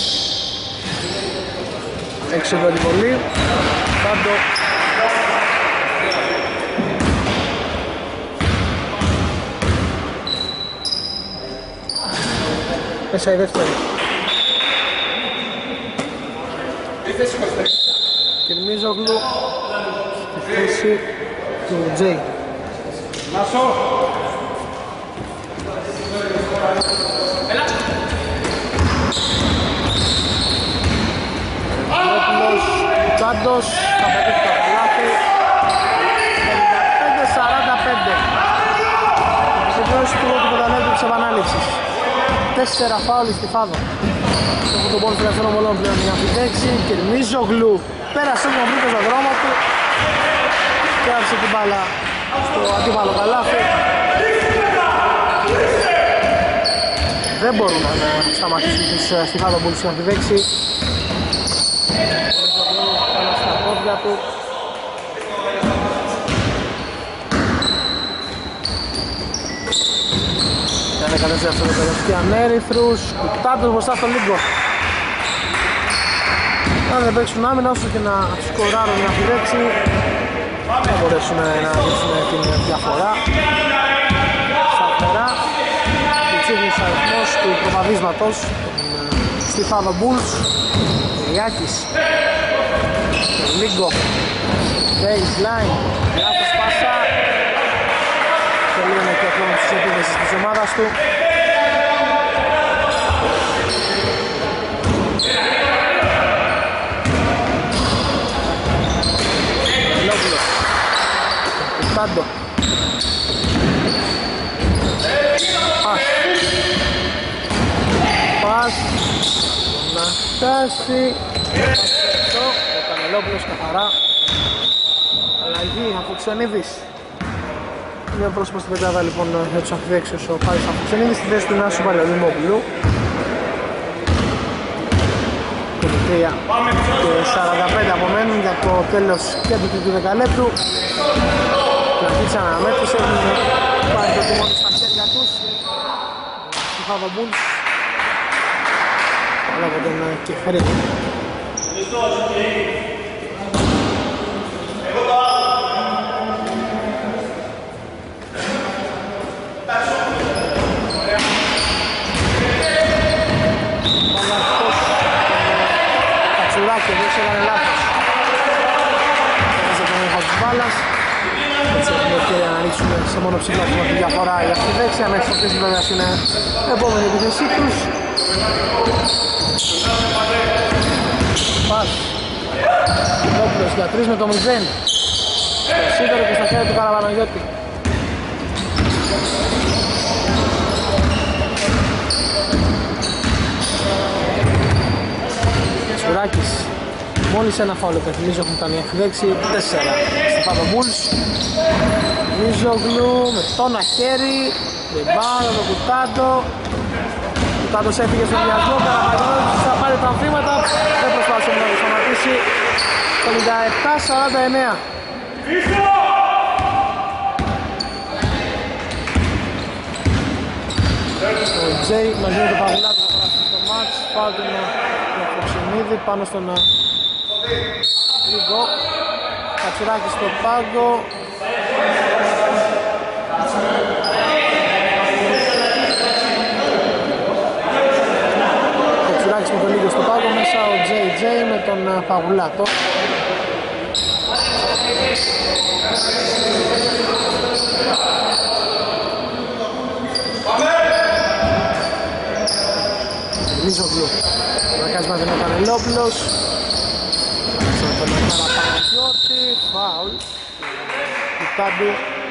Έξω από την βολή, Κουτάντο. Μέσα η δεύτερη. Κυρμίζογλου στη θέση του Τζέι. Κουτάντος θα πετύχει το καλάθι. 55-45. Συμπλήρωση του του πρωτανέλτου της επανάληψης. 4 φάουλ στη Φάδο. Έχω τον πόνο τελευταίων ομολών πλέον για αμφιδέξη. Κυρμίζογλου πέρασε τον βρήκε στον δρόμο του και άφησε την μπάλα στο αντίπαλο καλάθι. Δεν μπορούν να σταματήσουν στη Φάδο Bulls για αμφιδέξη. Πάνω στα πόδια του. Κάνε κατεύθυνση αυτό το τελευταίο ανέρυθρους. Κουτάντος μπροστά στο Λίγκο. Αν δεν παίξουν άμυνα όσο και να σκοράρουν μια αμφιδέξη θα μπορέσουν να δείξουν την διαφορά. Σταθερά ψήφινος αριθμός του προβαδίσματος στη Φάδο Bulls. Ριάκης, Λίγκο, baseline, λάθος πάσα. Τελείωνε και ο χρόνος της επίδεσης της ομάδας του. Λόπουλος, Κουτάντο. Πας να φτάσει. Ο Κανελόπουλος καθαρά. Αλλαγή, Αφουξενίδης. Είναι πρόσωπο στην πεντάδα λοιπόν για τους αμφιδέξιους ο Πάλης Αφουξενίδης στη θέση του Νάσου Παλαιοδημόπουλου. 23 και 45 απομένουν για το τέλος και του τρίτου δεκαλέπτου. Πλατήτης αναμέτρηση έχουν πάρει το τιμόνι στα χέρια τους. Στη Φάδο Bulls. Αλλά από τον Κεφρή. Κατσουράκη, εδώ έκανε λάθος. Έχασε τον έλεγχο της μπάλας. Έτσι έχουν ευκαιρία να ρίξουν σε μόνο ψηλό τη διαφορά για αυτή τη δέξη. Αν έχει σωθήσει βέβαια είναι επόμενη επιθεσή τους. Πας. Λόπουλος για 3 με το 0. Στο σίδερο και στα χέρια του Καραπαναγιώτη. Σκουράκης. Μόλις ένα φάουλ υπενθυμίζω έχουν κάνει αφιδέξη. 4 στη Φάδο Bulls. Μίζογλου με τόνα χέρι. Ριμπάρο το Κουτάντο. Κουτάντος έφυγε στο βιασμό. Καραπαναγιώτης θα πάρει τα αμφήματα. Δεν προσπάθησε να το σταματήσει. 57-49. Ο Τζέι μαζί με το Παγουλάκη θα περάσει στο μάτς. Πάω τον Φοξενίδη πάνω στον Λίγκο. Κατσουράκη στο πάγκο. Κατσουράκης με τον Λίγκο στο πάγκο. Μέσα ο Τζέι με τον Παγουλάτο. Μίζογλου. Μακάσμα δεν έκανε Λόπουλος. Στον Καραπαναγιώτη. Φάουλ. Κουτάντου.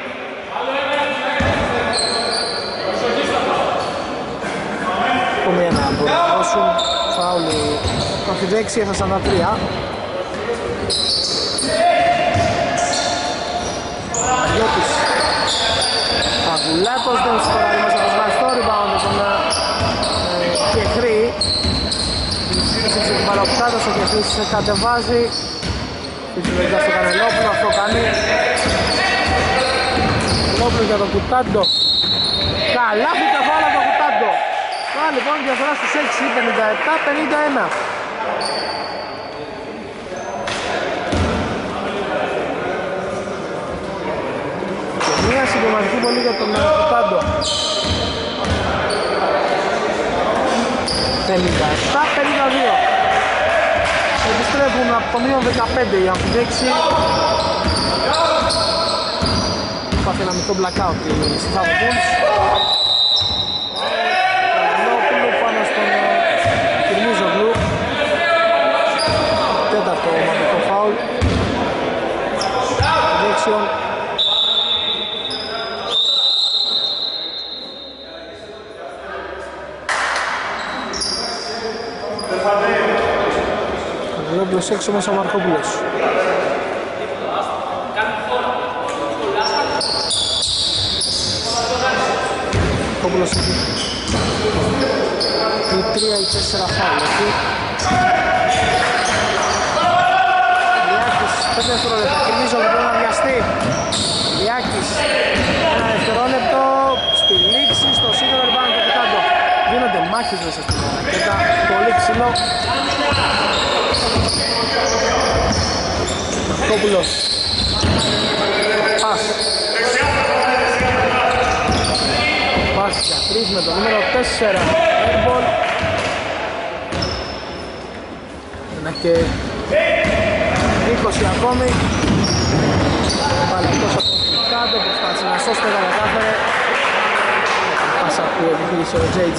Ακόμη ένα μπορεί να δώσουν. Φάουλ. Αφιδέξη έχασαν τα 3. Παναγιώτης. Παγουλάτος δεν σκοράρει μέσα από το σβαστό. Rebound από τον Κεχρή. Σύντησε την Παλαιοπτάτος όσο και χρήσεις κατεβάζει. Φυσιολογικά στο Κανελόπουλο, αυτό κάνει. Κανελόπουλο για τον Κουτάντο. Καλάθι και φάουλ από τον Κουτάντο. Άρα λοιπόν διαφορά στους 6, 57-51. Και μία συμπληρωματική βολή για τον Κουτάντο. 57-52. Επιστρέφουν από το μείον 15 οι αμφιδέξοι. Υπάρχει ένα μικρό blackout στη Φάβο Bulls. Κανελόπουλο πάνω στον Κυρμίζογλου. Τέταρτο ομαδικό φάουλ. Αμφιδέξιων. Κανελόπουλος έξω μέσα ο Μαρκόπουλος. Μαρκόπουλος εκεί. Η 3 ή 4 φάουλ εκεί. Λιάκης 5 δευτερόλεπτα. Κυρμίζω ότι πρέπει να βιαστεί. Λιάκης 1 δευτερόλεπτο. Στη λήξη στο σύνολο λοιπόν του Κουτάντο. Γίνονται μάχες μέσα στην ρακέτα. Πολύ ψηλό. Μαρκόπουλος. Πας. Πας για 3 με το νούμερο 4. Airball. Ένα και 20 ακόμη. Πάλι εκτός από το κάτω. Προσπάθησε να σώσει, δεν κατάφερε. Πάσα που επιχείρησε ο JJ.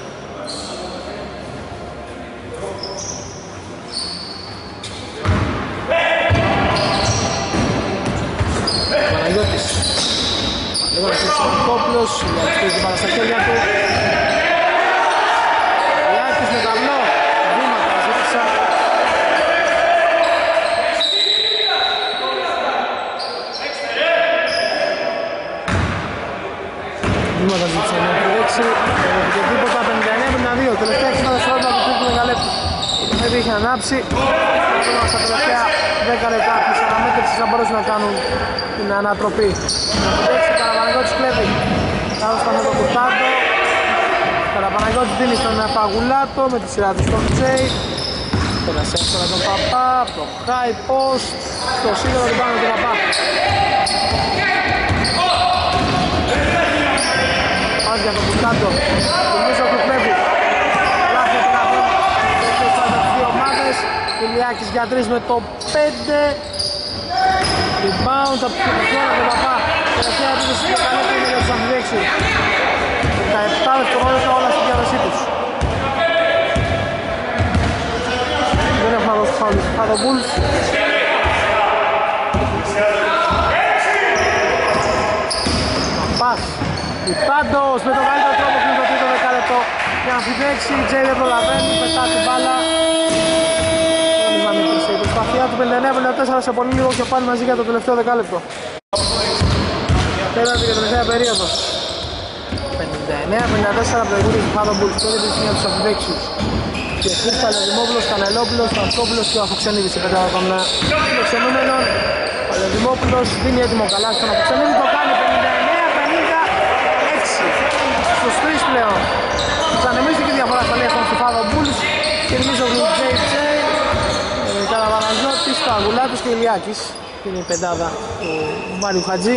Παναγιώτης. Λίγο να κλείσει ο Μαρκόπουλος, διαλυστεί την πάρα στα χέρια του. Λιάκης με ταυλό, βήματα ζήτησα. Βήματα ζήτησα να επιδέξει, και τίποτα 59-52, τελευταία 60 δευτερόλεπτα από το τρίτο δεκαλέπτου. Δεν είχε ανάψει, στα τελευταία 10 λεπτά της αναμέτρησης θα μπορούσαν να κάνουν την ανατροπή. Έτσι, Καραπαναγιώτης κλέβει. Κάτω στα με τον Κουτάντο. Καραπαναγιώτης δίνει στον Παγουλάτο με τη σειρά του στον Τζέι. Πέρασε εύκολα τον Παπά, το high post, στο σύνολο του πάνω του Παπά. Πας για τον Κουτάντο. Θυμίζω του κλέβει. Λάθη από να βρουν. Τέτοιος πάντα τις δύο ομάδες. Ηλιάκης για 3 με το 5. Rebound από την πλευρά του Παπά. Τελευταία επίθεση του Κανέλη για τους αμφιδέξιους. 17 δευτερόλεπτα όλα στην διάδοσή τους. Δεν έχουμε να δώσει φάουλ στους Φάβο Bulls. Παπάς. Κουτάντος με τον καλύτερο τρόπο πριν το τρίτο δεκάλεπτο. Για αμφιδέξει, η Τζέι δεν προλαβαίνει, πετά την μπάλα. Η προσπαθία του 59-54 σε πολύ λίγο και πάλι μαζί για το τελευταίο δεκάλεπτο. Τέταρτη και τελευταία περίοδος. 59-54 προηγούμενη του Φάβο Bulls. Τότε βρίσκει για τους αμφιδέξιους. Και Χρήστα, Λεδημόπουλος, Κανελόπουλος, Σταυρκόπουλος και ο Αφοξενίδης. Η πεντάδα των φιλοξενούμενων. Ο Λεδημόπουλος δίνει έτοιμο καλά στον Αφοξενίδη. Το κάνει 59-56 στους 3 πλέον. Ξανεμίστηκε η διαφορά στα λίγα του Φάβο Bulls. Και νομίζω ότι ο JJ, Καραπαναγιώτης, Παγουλάτος και Ηλιάκης. Είναι η πεντάδα του Μάριου Χατζή.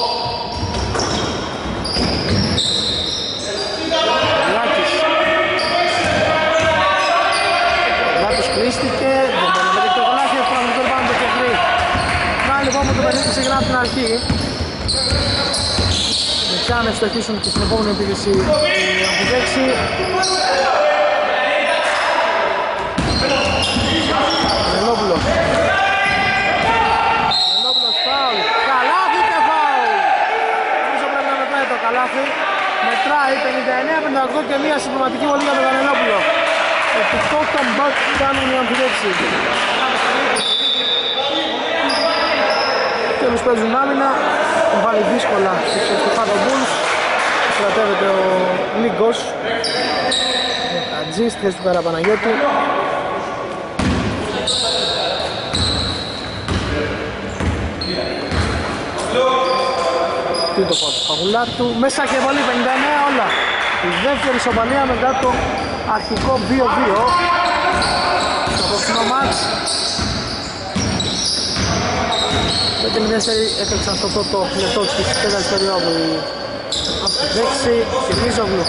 Ηλιάκης κλείστηκε, δεν μπορεί να πετύχει το κολάσιο, εύκολα με το πάνω το κεφρί. Να λοιπόν που το παιδί ξεκινά από την αρχή. Μετά να ευστοχίσουν και στην επόμενη επίθεση η αμφιδέξη. Κανελόπουλος. Κανελόπουλος φάουλ. Καλάθι και φάουλ. Νομίζω πρέπει να μετράει το καλάθι. Μετράει 59-58 και μία συμπληρωματική βολή για τον Κανελόπουλο. Επικό comeback κάνουν οι αμφιδέξοι. Τέλος παίζουν άμυνα. Έχουν βάλει δύσκολα στο Φάβο Bulls. Στρατεύεται ο Νίκος. Χατζή στη θέση του Καραπαναγιώτη. το φάουλ του Παγουλάτου. Μέσα και βολή 59 όλα. Η δεύτερη ισοπαλία μετά το αρχικό 2-2 στο κόψινο μάτς. Με την δεύτερη έπαιξαν στο πρώτο λεπτό της τέταρτης περίοδου η δέξη Σιρμίζογλου.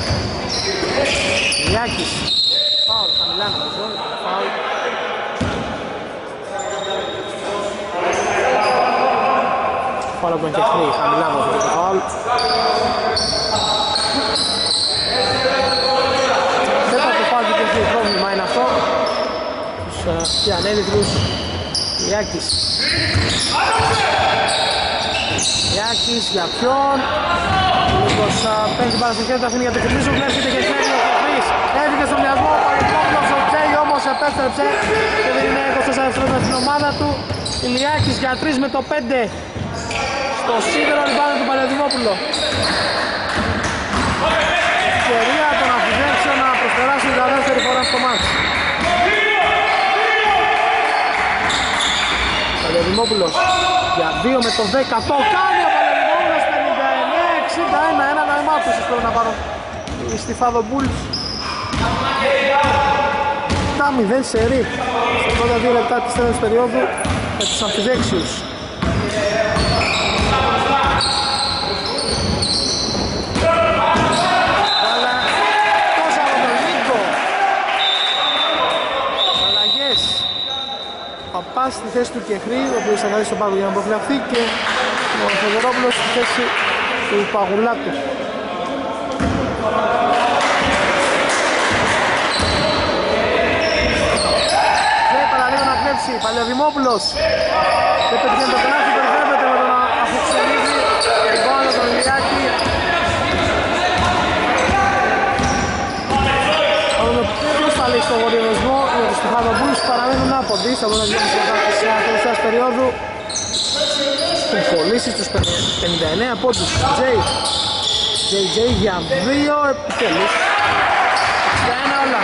Λιάκης. Φάουλ, χαμηλά νομίζω. Φάουλ. Φάουλ από τον Κεχρή, χαμηλά νομίζω το φάουλ. Τέταρτο φάουλ του Κεχρή, πρόβλημα είναι αυτό. Τους πιανέδιτρους. Λιάκης. Λιάκης για ποιον. Λίγος παίρνει την μπάλα στο χέρι του, αφήνει για τον Κεχρή. Έρχεται και χέρι ο Κεχρής. Έφυγε στον μοιασμό, ο Παλαιπόπουλος, ο Τζέι όμως επέστρεψε και δεν είναι 24 δευτερόλεπτα στην ομάδα του. Ηλιάκης για 3 με το 5 στο σίδερο ριμπάουντ του Παλαιοδημόπουλο. Ευκαιρία των αφιδέξεων να προσπεράσουν για δεύτερη φορά στο μάτς. Παλαιοδημόπουλος για 2 με το 10, το κάνει ο Παλαιοδημόπουλος. 59-61, ένα time-out ίσως πρέπει να πάρω στη Φάδο Bulls. 7-0 σερί στα πρώτα 2 λεπτά της τέταρτης περίοδου με τους αμφιδέξιους. Αλλά τόσα από τον Νίκο. Αλλαγές. Παπάς στη θέση του Κεχρή, ο οποίος θα καθίσει στον πάγκο για να προφυλαχθεί, και ο Φεδερόπουλος στη θέση του Παγουλάτου. Παλαιοδημόπουλος δεν πετυχαίνει το πενάλτι, υπερβεύεται με τον Αφουξενίδη, λοιπόν με τον Ηλιάκη. Θα δούμε ποιος θα λύσει τον γοριοδοσμό, γιατί στο Φάδο Bulls παραμένουν άποντοι στα πρώτα 2,5 λεπτά της τελευταίας περίοδου. Έχουν κολλήσει στους 59 πόντους. Τζέι για 2 επιτέλους. 61 όλα.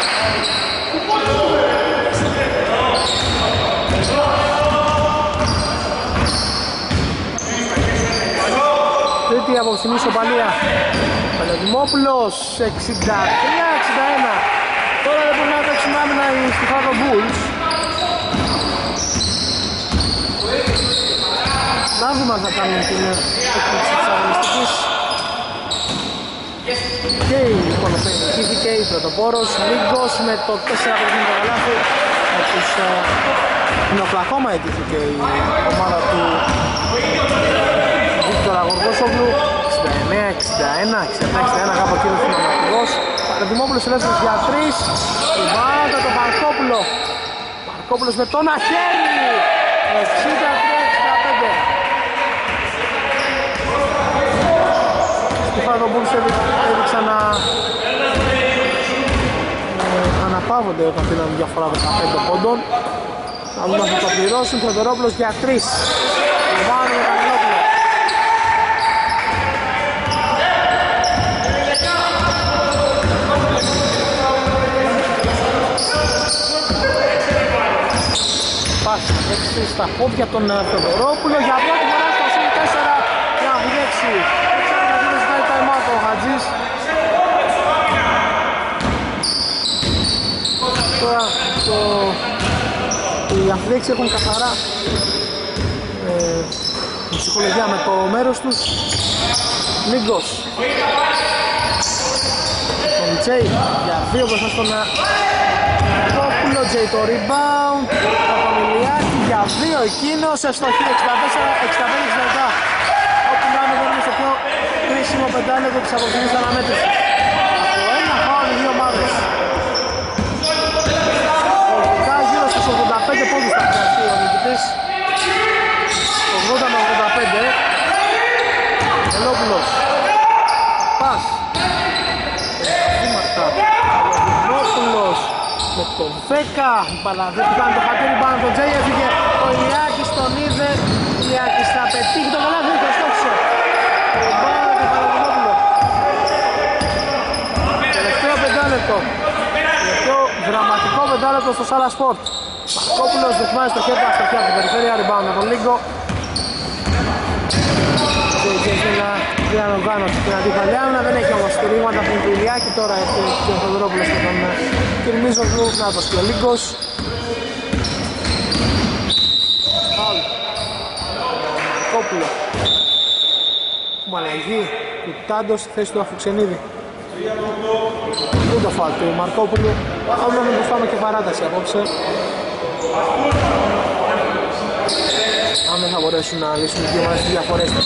Τρίτη απόψινή ισοπαλία. Παλαιοδημόπουλος 63-61. Τώρα δεν μπορεί να παίξουν άμυνα οι Chicago Bulls. Να δούμε αν θα κάνουν την έκπληξη της αγωνιστικής. Και η Κονοφέινη και η Πρωτοπόρος. Λίγκος με το 4 από την καλάθι. Με τους Νοκλαχώμα ετήθηκε η ομάδα του Βίκτορα Γοργόσογλου. 69-61, 61 κάπου εκεί είναι ο Μαρτυγός. Παλαιοδημόπουλος ελεύθερος για 3. Η μπάλα το Παρκόπουλο. Παρκόπουλος με τον Αχέρι. 63-65. Στη Φάδο Bulls έδειξαν να αναπαύονται όταν πήραν διαφορά 15 πόντων. Να δούμε αν θα το πληρώσουν. Θεοδωρόπουλος για 3. Βάνω με Κανελόπουλο. Πάση έξι στα πόδια των Θεοδωρόπουλο για πρώτη φορά στο ΣΥΝ 4 για να βγει 6. Έτσι ζητάει time-out ο Χατζής. Τώρα οι αμφιδέξεις έχουν καθαρά η ψυχολογία με το μέρος τους. Λίγκος. Τον Τζέι για 2 μπροστά στον Πόπουλο. Τζέι το rebound. Από Ηλιάκη για 2 εκείνος. Ευστοχή 64-65-67. Όπου να είναι εδώ στο πιο κρίσιμο πεντάλεπτο της απόψινής αναμέτρησης. Από ένα φάουλ οι δύο ομάδες. Γύρω στους 85 πόντους θα πιάσει ο νικητής. 80 με 85. Ελόπουλος. Πας. Ελόπουλος με τον 10. Παλαδί που κάνει το χατήρι πάνω τον Τζέι. Έφυγε ο Ηλιάκης, τον είδε. Ο Ηλιάκης θα πετύχει το καλάθι, το στόχισε. Πάνω το Παλαδινόπουλο. Τελευταίο πεντάλεπτο. Τελευταίο δραματικό πεντάλεπτο στο Σάλα Σπορτ. Μαρκόπουλος δοκιμάζει το χέρι του αστοχιά από την περιφέρεια, rebound από τον Λίγκο. Και να κάνω στην αντίπαλη άμυνα, δεν έχει όμως στηρίγματα από τον Κουλιάκη, τώρα έχει ο Θοδωρόπουλος με τον Κυρμίζογλου, να το Σκλελίγκος. Φάουλ. Κόπουλο. Έχουμε αλλαγή του Τάντος στη θέση του Αφουξενίδη. Ούτε φάουλ του Μαρκόπουλου, αλλά να μην πάμε και παράταση απόψε. Αν δεν θα μπορέσουν να λύσουν οι δύο μας τις διαφορές τους.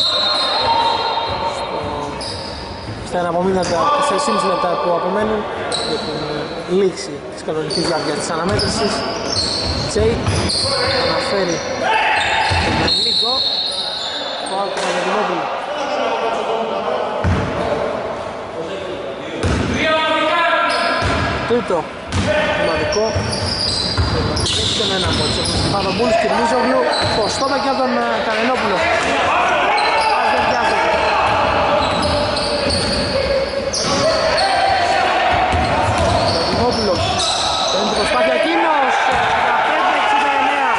Στα εναπομείναντα 4,5 λεπτά που απομένουν για την λήξη της κανονικής διάρκειας της αναμέτρησης. Τζέι αναφέρει τον Λίγκο, φάουλ του Παπαδημόπουλου. Τρίτο σημαντικό. Τον ένα από τους Παδομπούλους, Κυρμίζογλου, Κωστότα και από τον Κανελόπουλο. Ας δεν πιάζεται. Παδημόπουλος, παίρνει την προσπάθεια εκείνος, 65-69.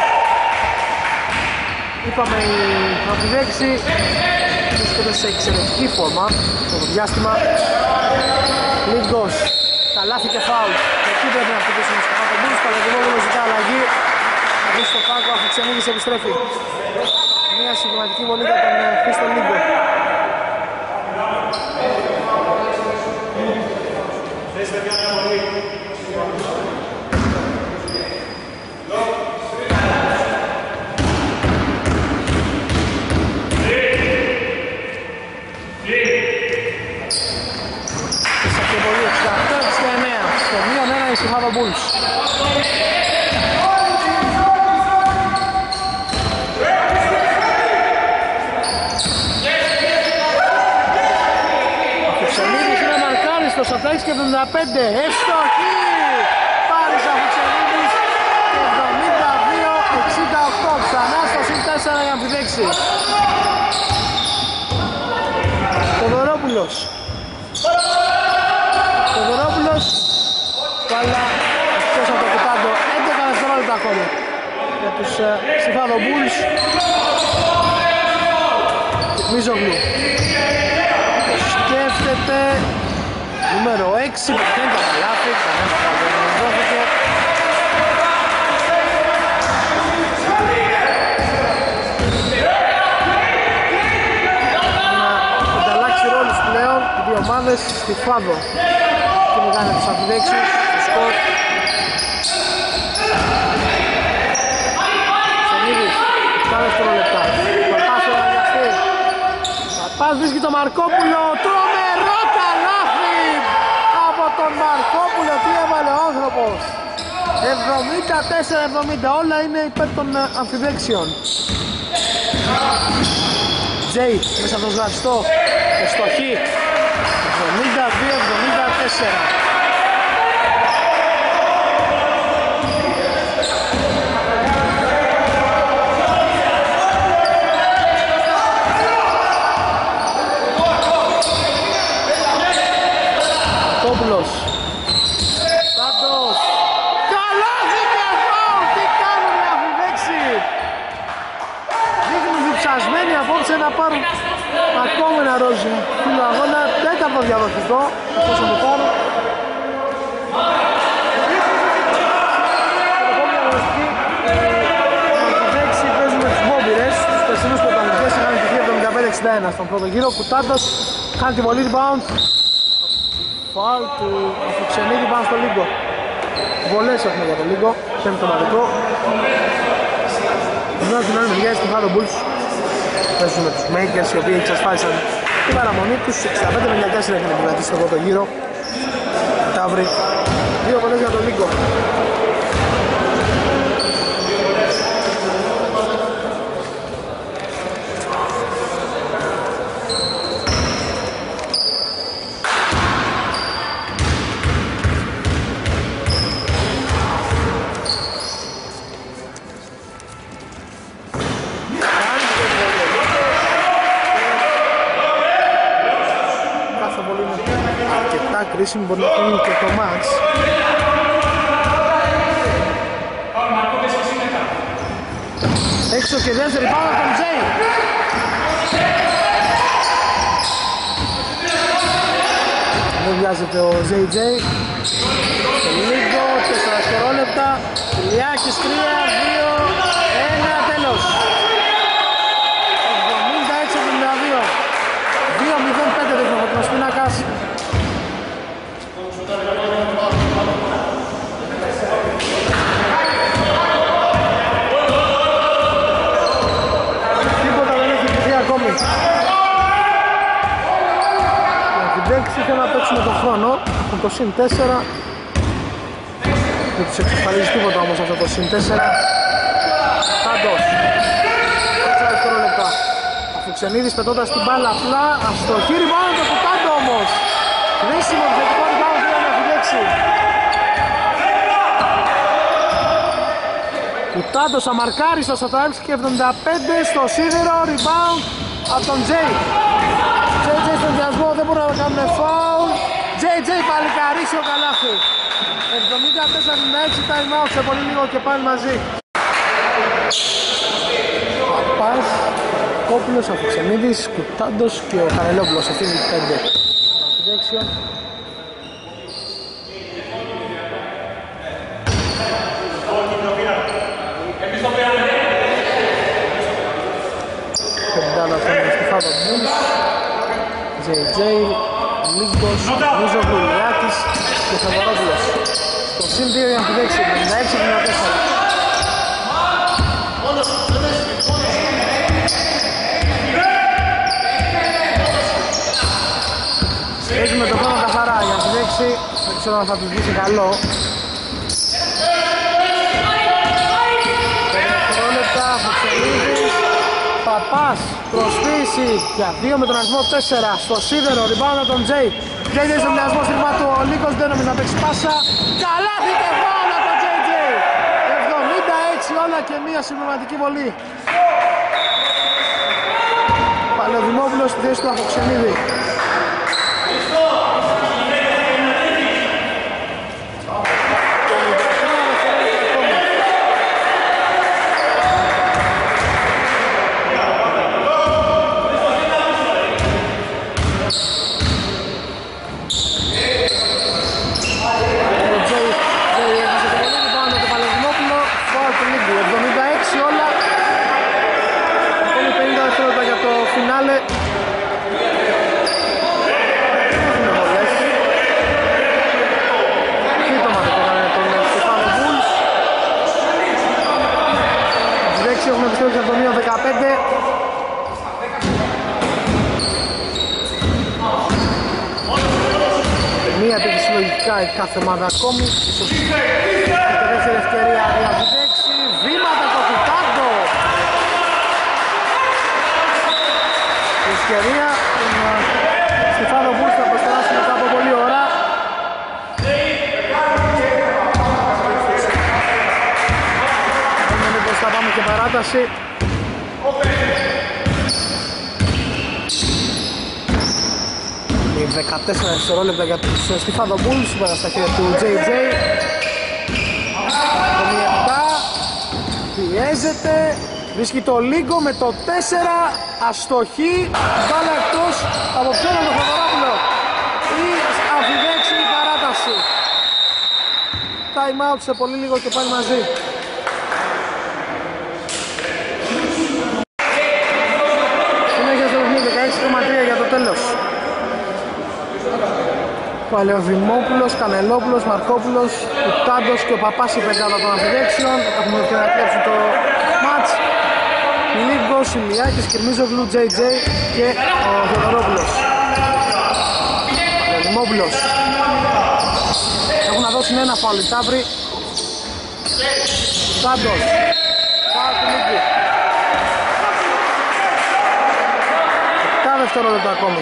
Είπαμε η αμφιδέξη βρίσκεται σε εξαιρετική φόρμα το διάστημα. Λίγκος, καλάθι και φάουλ. Εκεί πρέπει να χτυπήσουν στους Παδομπούλους, Παδημόπουλος ζητά αλλαγή. Αφού στο πάγκο Αφουξενίδης επιστρέφει. Μια συγκεκριματική βολή για τον Χρήστο Λίγκο. Και πολύ 68-69. Στο 2-1 η Chicago Bulls. Στο 6 και 75, εύστοχη! Πάρης Αφουξενίδης, 72-68, ξανά στο συν 4 για αμφιδέξη. Θοδωρόπουλος, πάλα εκτός από το κουτάντο, 11 δευτερόλεπτα ακόμα για τους Chicago Bulls. Μίζογλου σκέφτεται. Νούμερο 6, πετυχαίνει το καλάθι, κανένα φάουλ δεν δόθηκε. Να ανταλλάξει ρόλους πλέον οι δύο ομάδες στη Φάδο. Κυνηγάνε τους αμφιδέξεις, στο σκορ. Σενίδης, 7 δευτερόλεπτα. Παπάς ο Αγιαστή. Παπάς βρίσκει το Μαρκόπουλο, τρομερό καλάθι! Τον Μαρκόπουλο, τι έβαλε ο άνθρωπος. 74-70, όλα είναι υπέρ των αμφιδέξεων. Τζέι μέσα από τον Ζλαριστό, ευστοχή, 72-74. Κόπουλος, Σάντος, καλάθι και φάουλ, τι κάνουν οι αμφιδέξοι. Δείχνουν διψασμένοι απόψε να πάρουν ακόμα ένα ρόζι φίλο αγώνα, τέταρτο διαδοχικό, εφόσον το πάρουν. Στην επόμενη αγωνιστική, οι αμφιδέξοι παίζουν με τους Μόμπιρες, τους περσινούς πρωταγωνιστές, είχαν επιτυχία 75-61 στον πρώτο γύρο. Κουτάντος κάνει τη βολή rebound. Φάουλ του Αφουξενίδη πάνω στο Λίγκο. Βολές έχουμε για το Λίγκο, πέμπτο μαδικό. Ενώ την άλλη μεριά στην Chicago Bulls παίζουν με τους Makers, οι οποίοι εξασφάλισαν την παραμονή τους. 65-54 έχουν επικρατήσει στο πρώτο γύρο. Ταύρη, δύο βολές για το Λίγκο. Κρίσιμη μπορεί να γίνει και το μάτς. Έξω και δεύτερη πάνω από τον Τζέι. Δεν βιάζεται ο JJ. Λίγο, 4 δευτερόλεπτα. Ηλιάκης 3, 2, 1, τέλος. 76-72. 2-0-5 δείχνει ο Φωτεινός Πίνακας. Τίποτα δεν έχει βγει ακόμη. Θέλουν να παίξουν τον χρόνο, έχουν το συν 4. Δεν τους εξασφαλίζει τίποτα όμως αυτό το συν 4. Τάντος 4 δευτερόλεπτα. Αφουξενίδης πετώντας την μπάλα απλά. Αστοχή rebound το Τάντο όμως. Χρήσιμο θετικό rebound για να φυλέξει. Ο Τάντος αμαρκάρει στο Σαταέμψη και 75 στο σίδερο. Rebound από τον Τζέι. JJ στον διασμό, δεν μπορούν να κάνουν φάουλ. JJ παλικαρίσει ο καλάθι. 74-96, time out σε πολύ λίγο και πάλι μαζί. Παπάς, Κόπουλος, Αφουξενίδης, Κουτάντος και ο Κανελόπουλος. Αυτή είναι η 5. Αμφιδέξιο. Πεντάλα στον Στεφάνο Μπούλς. JJ, Λίγκος, Μίζογλου, Ηλιάκης και Θεοδωρόπουλος. Το συν 2 για να φυλέξει, 96-94. Παίζουμε το χρόνο καθαρά για να φυλέξει, δεν ξέρω αν θα του βγει καλό. Δευτερόλεπτα, Φοξελίδης, Παπάς, προσποίηση για 2 με τον αριθμό 4 στο σίδερο, rebound από τον Τζέι. JJ στον μοιασμό στριμμά του, ο Λίκος δεν νομίζει να παίξει πάσα. Καλάθι και φάουλ από τον JJ. 76 όλα και μία συμπληρωματική βολή. Παλαιοδημόπουλος στη θέση του Αφοξενίδη. Έχουμε επιστρέψει από το μείον 15. Μία επίθεση λογικά η κάθε ομάδα ακόμη. Ίσως η δεύτερη ευκαιρία για διδέξη. Βήματα το Κουτάντο. Η ευκαιρία Στεφάνο Μπούλς θα προσταράσει μετά από πολλή ώρα. Θα πάμε και παράταση. Είναι 14 δευτερόλεπτα για τους Στεφάνο Μπούλς, πέρα στα χέρια του JJ. Το 7 πιέζεται, βρίσκει το Λίγκο με το 4, αστοχή, μπάλα εκτός από ποιον από τον Θεοδωρόπουλο. Ή αμφιδέξει η παράταση. Time out σε πολύ λίγο και πάλι μαζί. Συνέχεια στο παιχνίδι, 16,3 για το τέλος. Παλαιοδημόπουλος, Κανελόπουλος, Μαρκόπουλος, Κουτάντος και ο Παπάς η πεντάδα των αμφιδέξεων. Έχουμε ευκαιρία να κλέψουν το μάτς. Λίγκος, Ηλιάκης, Κυρμίζογλου, JJ και ο Θεοδωρόπουλος. Παλαιοδημόπουλος. Έχουν να δώσουν ένα φάουλ, Ταύρη. Κουτάντος. Φάουλ του Λίγκου. 7 δευτερόλεπτα ακόμη.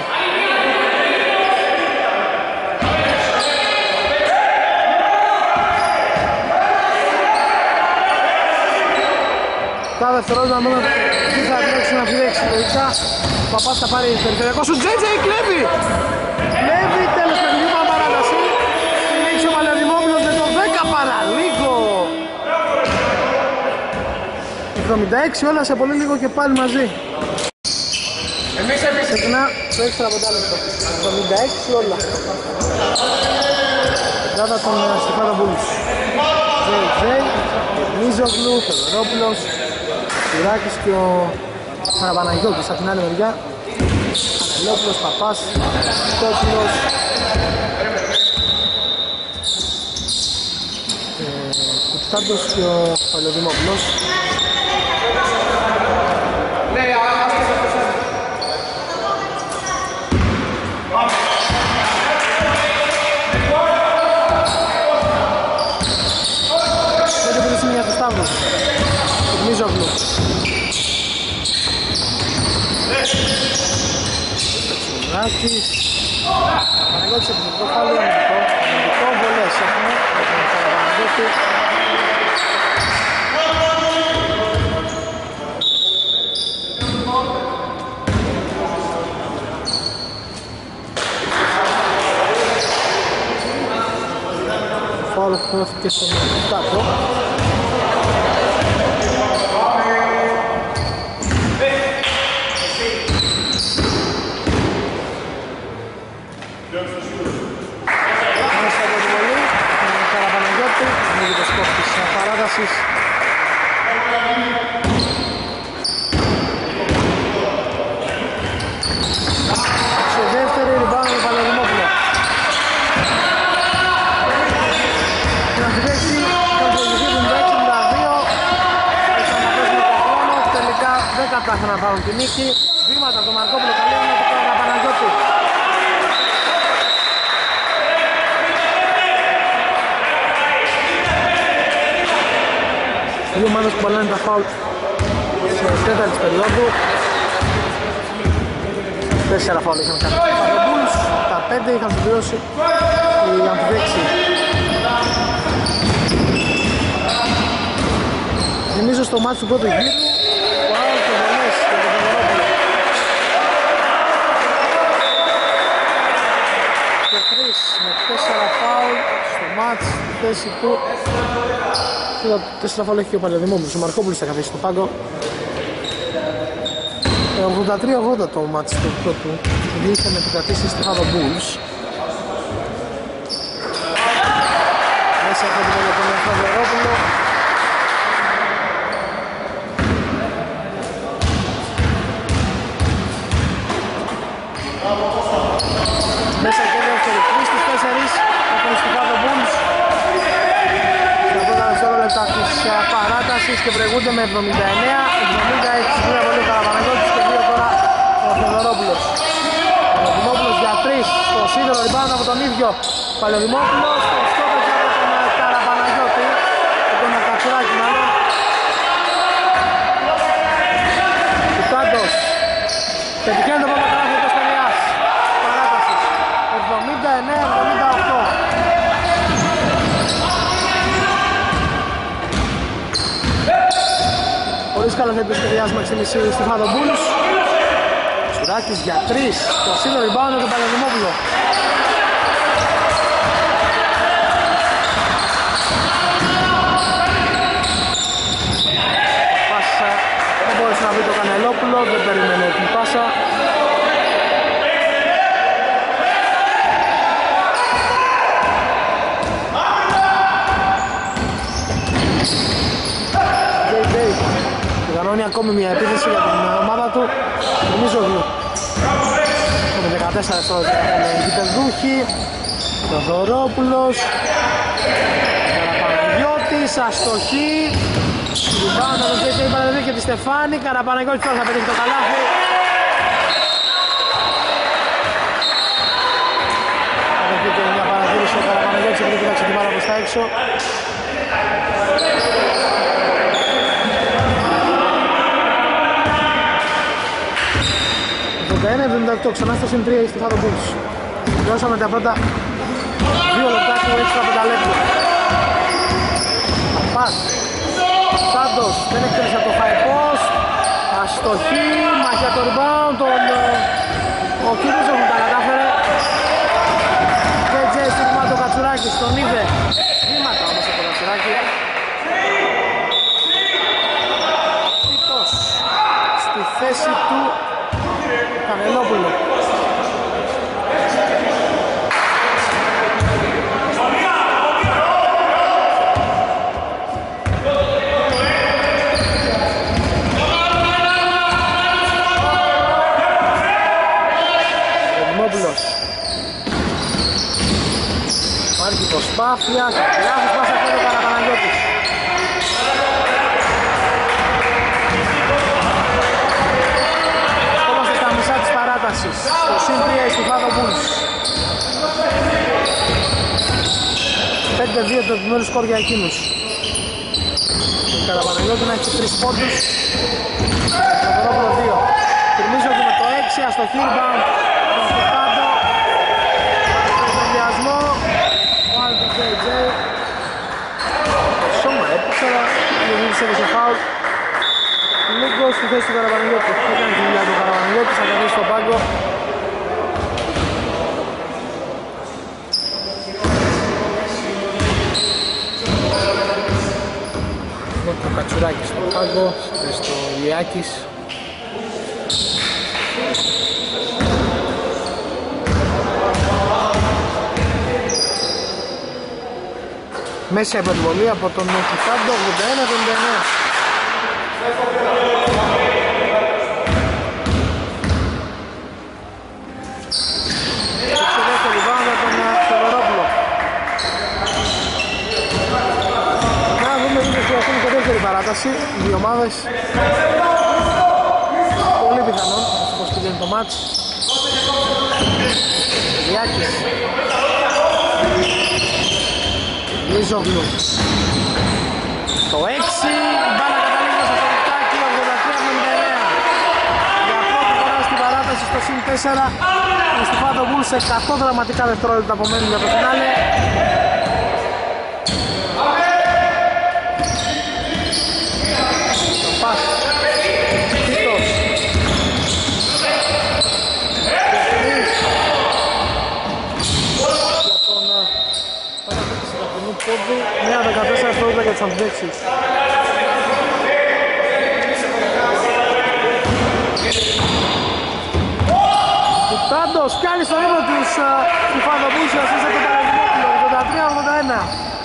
Τα δευτερόλεπτα μόνο τι θα επιλέξει να φυλέξει λογικά. Ο Παπάς θα πάρει περιφερειακό σου. JJ κλέβει! Κλέβει, τέλος παιχνιδιού, πάμε παράταση. Φυλέξει ο Παλαιοδημόπουλος με το 10 παραλίγο. 76 όλα σε πολύ λίγο και πάλι μαζί. Ξεκινά το έξτρα πεντάλεπτο. 76 όλα. Πεντάδα των Στεφάνο Μπούλους. Ζέι, Μίζογλου, Θεοδωρόπουλος, Τυράκης και ο Καραπαναγιώτης από την άλλη μεριά. Ανελόπουλος, Παπάς, Στόπουλος, Κουτσάντος και ο Παλαιοδημόπουλος. Πέντε περίσσιμοι για τους Σταύρους. Μίζογλου. Τσουράκης. Παναγιώτης επιθετικό φάουλ, αμυντικό βολές έχουμε με τον Παναγιώτη. Φάουλ που έφυγε στον Τάκο. Σε δεύτερη ριμπάουντ του Παλαιοδημόπουλου. Την αμφιδέξη των προηγηθούν 62. Εξαναπέσουμε τον χρόνο. Τελικά δεν κατάφεραν να πάρουν τη νίκη. Βήματα του Μαρκόπουλου καλή με τον Παναγιώτη. Δύο ομάδες που μπαλάνε τα φάουλ σε τέταρτη περίοδου. 4 φάουλ είχαν κάνει οι Παπαδοπούλους, τα 5 είχαν συμπληρώσει οι αμφιδέξοι. Θυμίζω στο μάτι του πρώτου γύρου, φάουλ και βολές για τον Θεοδωρόπουλο. Και 3 με 4 φάουλ στο μάτι στη θέση του. 4 φάουλ έχει και ο Παλαιοδημόπουλος, ο Μαρκόπουλος θα καθίσει στο πάγκο. 83-80 το μάτς του πρώτου, που είχαν επικρατήσει στη Στεφάνο Bulls. Μέσα από την Παλαιοδημόπουλο Θεοδωρόπουλο. Μέσα και δεύτερη, 3 στους 4 από την Στεφάνο Bulls. Στα πρώτα δευτερόλεπτα της παράτασης και προηγούνται με 79-76. Μία βολή ο Καραπαναγιώτης και 2 τώρα ο Θεοδωρόπουλος. Παλαιοδημόπουλος για 3 στο σίδερο ριμπάουντ από τον ίδιο Παλαιοδημόπουλος. Το σκόπες από τον Καραπαναγιώτη και τον Κατσουράκη μάλλον. Κουτάντος. Πετυχαίνει το πρώτο καλάθι της Πειραίας. Παράτασης 79-78. Χωρίς καλό θέτει της Πειραίας μέχρι στιγμής στη Στεφάνο Bulls. Τσουράκης για 3 το σύνολο rebound με τον Παλαιοδημόπουλο. Πάσα δεν μπόρεσε να βρει το Κανελόπουλο, δεν περίμενε την πάσα. Κανόνει ακόμη μια επίθεση για την ομάδα του. Νομίζω ότι με 14 δευτερόλεπτα έχουμε γηπεδούχοι. Θεοδωρόπουλος, Καραπαναγιώτης, αστοχή. Ριμπάουντ από τον Τζέι Παραδεδί και τη Στεφάνη. Καραπαναγιώτης τώρα θα πετύχει το καλάθι. Θα δεχτεί μια παρατήρηση ο Καραπαναγιώτης επειδή κοίταξε την μπάλα προς τα έξω. 81-78, ξανά στο συν 3 η Στεφάνο Bulls. Δώσαμε τα πρώτα 2 λεπτά του έξτρα πενταλέπτου. Παπάς, Σάντος, δεν εκτέλεσε από το high post. Αστοχή, μάχια το rebound, ο Κίνης όπου τα κατάφερε. JJ στήρμα το Κατσουράκη, τον είδε. Βήματα όμως από το Κατσουράκη. Τίτος, στη θέση του Σοφία, λάθος πάσα από τον Καραπαναγιώτης. Είμαστε στα μισά της παράτασης. Το συν 3 η Στιφάδο Bulls. 5-2 το επιμέρου σκορ για εκείνους. Ο Καραπαναγιώτη να έχει 3 πόντους. Το Βερόπουλο 2. Θυμίζω ότι με το 6 αστοχή rebound. Τον Κουτάντο. Τον συνδυασμό. Ο Άλτου JJ. Το σώμα έπαιξε, αλλά δεν έδωσε φάουλ. Λίγο στη θέση του Καραπαναγιώτη. Έκανε τη δουλειά του Καραπαναγιώτη, θα καθίσει στον πάγκο. Το Κατσουράκη στον πάγκο, στο Ηλιάκης. Μέσα υπερβολή από τον Κιφάντο, 81-79. Σε δεύτερη βάδα τον Σεβερόπουλο. Να δούμε λίγο στο ακόμη και δεύτερη παράταση. Οι δύο ομάδες πολύ πιθανόν, όπως πηγαίνει το μάτς. Διάκης. Λίζογλου. Το 6, η μπάλα καταλήγει στο φορτάκι, 83-79. Για πρώτη φορά στην παράταση στο συν 4. Η Στιφάδο Bulls σε 100 δραματικά δευτερόλεπτα απομένουν για το φινάλε. Το πας. Τίτος. Πόδι, 9-14 στρόβια για τους αντέξεις. Κουτάντος κάνει στον ύπνο τους Στιφάδο Bulls, ασύστα το Παναγιμόπουλο, 83-81.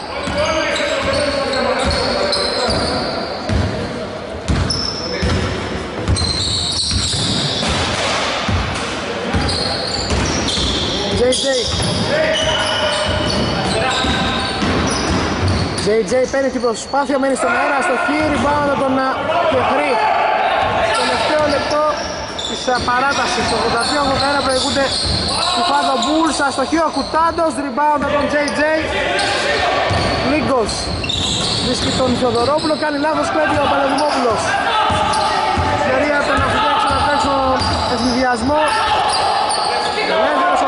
JJ παίρνει την προσπάθεια, μένει στον αέρα, στο χείρι, rebound από τον Κεχρή. Τελευταίο λεπτό της παράτασης, 83-81 προηγούνται Στιφάδο Bulls, αστοχείο Κουτάντος, rebound από τον JJ. Λίγκος βρίσκει τον Θεοδωρόπουλο, κάνει λάθος, κλέβει ο Παλαιοδημόπουλος. Ευκαιρία του να φτιάξει να παίξουν εθνιδιασμό. Ελεύθερος ο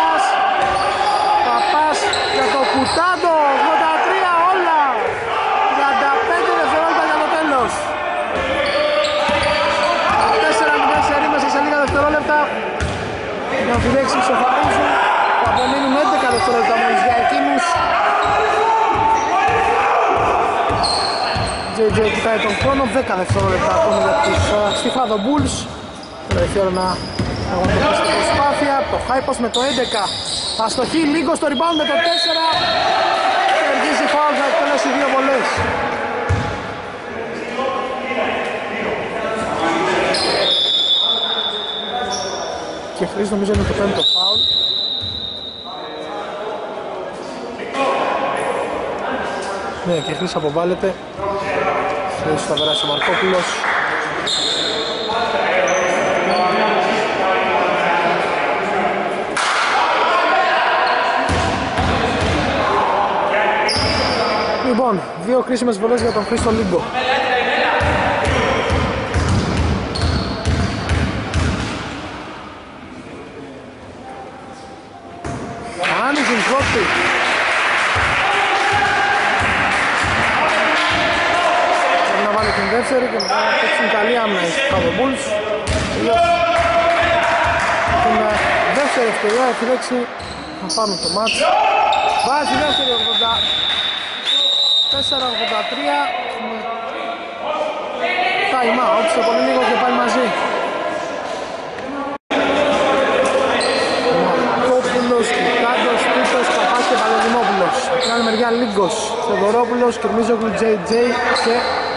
Παπάς για το Κουτάντο, 83 όλα, 35 δευτερόλεπτα για το τέλος. 4-0 σερί μέσα σε λίγα δευτερόλεπτα. Οι αμφιδέξεις ισοφαρίζουν, θα απομείνουν 11 δευτερόλεπτα μόλις για εκείνους. JJ κοιτάει τον χρόνο, 10 δευτερόλεπτα ακόμη για τους Στιφάδο Bulls. Θέλω να αγωνιστεί στην προσπάθεια, το high post με το 11. Αστοχή, λίγο στο rebound με το 4. Κερδίζει φάουλ, θα εκτελέσει 2 βολές. Και Χρήστος νομίζω είναι το 5ο φάουλ. Ναι, και Χρήστος αποβάλλεται. Χρήστος θα περάσει ο Μαρκόπουλος. Λοιπόν, 2 κρίσιμες βολές για τον Χρήστο Λίγκο. Άνοιξε η πρώτη. Πρέπει να βάλει την δεύτερη και να παίξουν καλή άμυνα οι Στιφάδο Bulls. Την δεύτερη ευκαιρία έχει λέξει να πάρουν το μάτς. Βάζει δεύτερη 84-83. Time out, σε πολύ λίγο και πάλι μαζί. Μαρκόπουλος, Κουτάντος, Τίτος, Παπάς και Παλαιοδημόπουλος. Από την άλλη μεριά Λίγκος, Θεοδωρόπουλος, Κυρμίζογλου, JJ και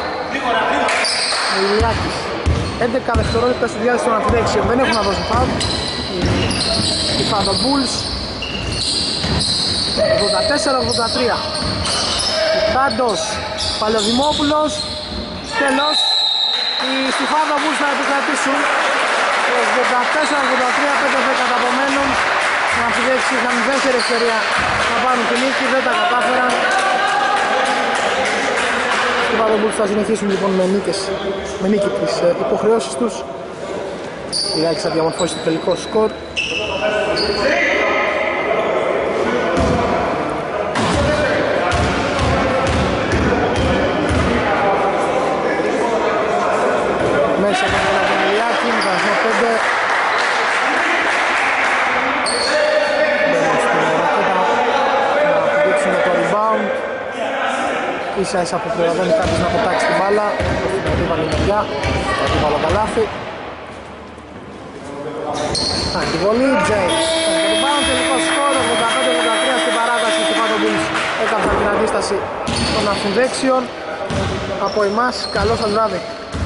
Ηλιάκης. 11 δευτερόλεπτα στη διάθεση των αμφιδέξεων. Δεν έχουν να δώσουν φάουλ. Οι Στιφάδο Bulls. 84-83. Τάντος, Παλαιοδημόπουλος, τέλος. Οι Στιφάδο Bulls θα επικρατήσουν. 84-83, 5 καταπομένων. Να αμφιδέξει, είχαν δεύτερη ευκαιρία να πάρουν την νίκη, δεν τα κατάφεραν. Οι Στιφάδο Bulls θα συνεχίσουν λοιπόν με νίκη τις υποχρεώσεις τους. Η Άκης θα διαμορφώσει το τελικό σκορ. Μέσα από τον Ατομιλιάκη, βαθμό 5. Μπαίνουν στην ρακέτα να αποδείξουν το rebound. Ίσα ίσα που προλαβαίνει κάποιος να αποτάξει την μπάλα. Να την βάλει μεριά, να την βάλω καλάθι. Αντιβολή, James. Το rebound, τελικό σκορ, 85-83 στην παράταση. Και πάνω Bulls έκαψαν την αντίσταση των αυθυνδέξιων. Από εμάς, καλό σας βράδυ.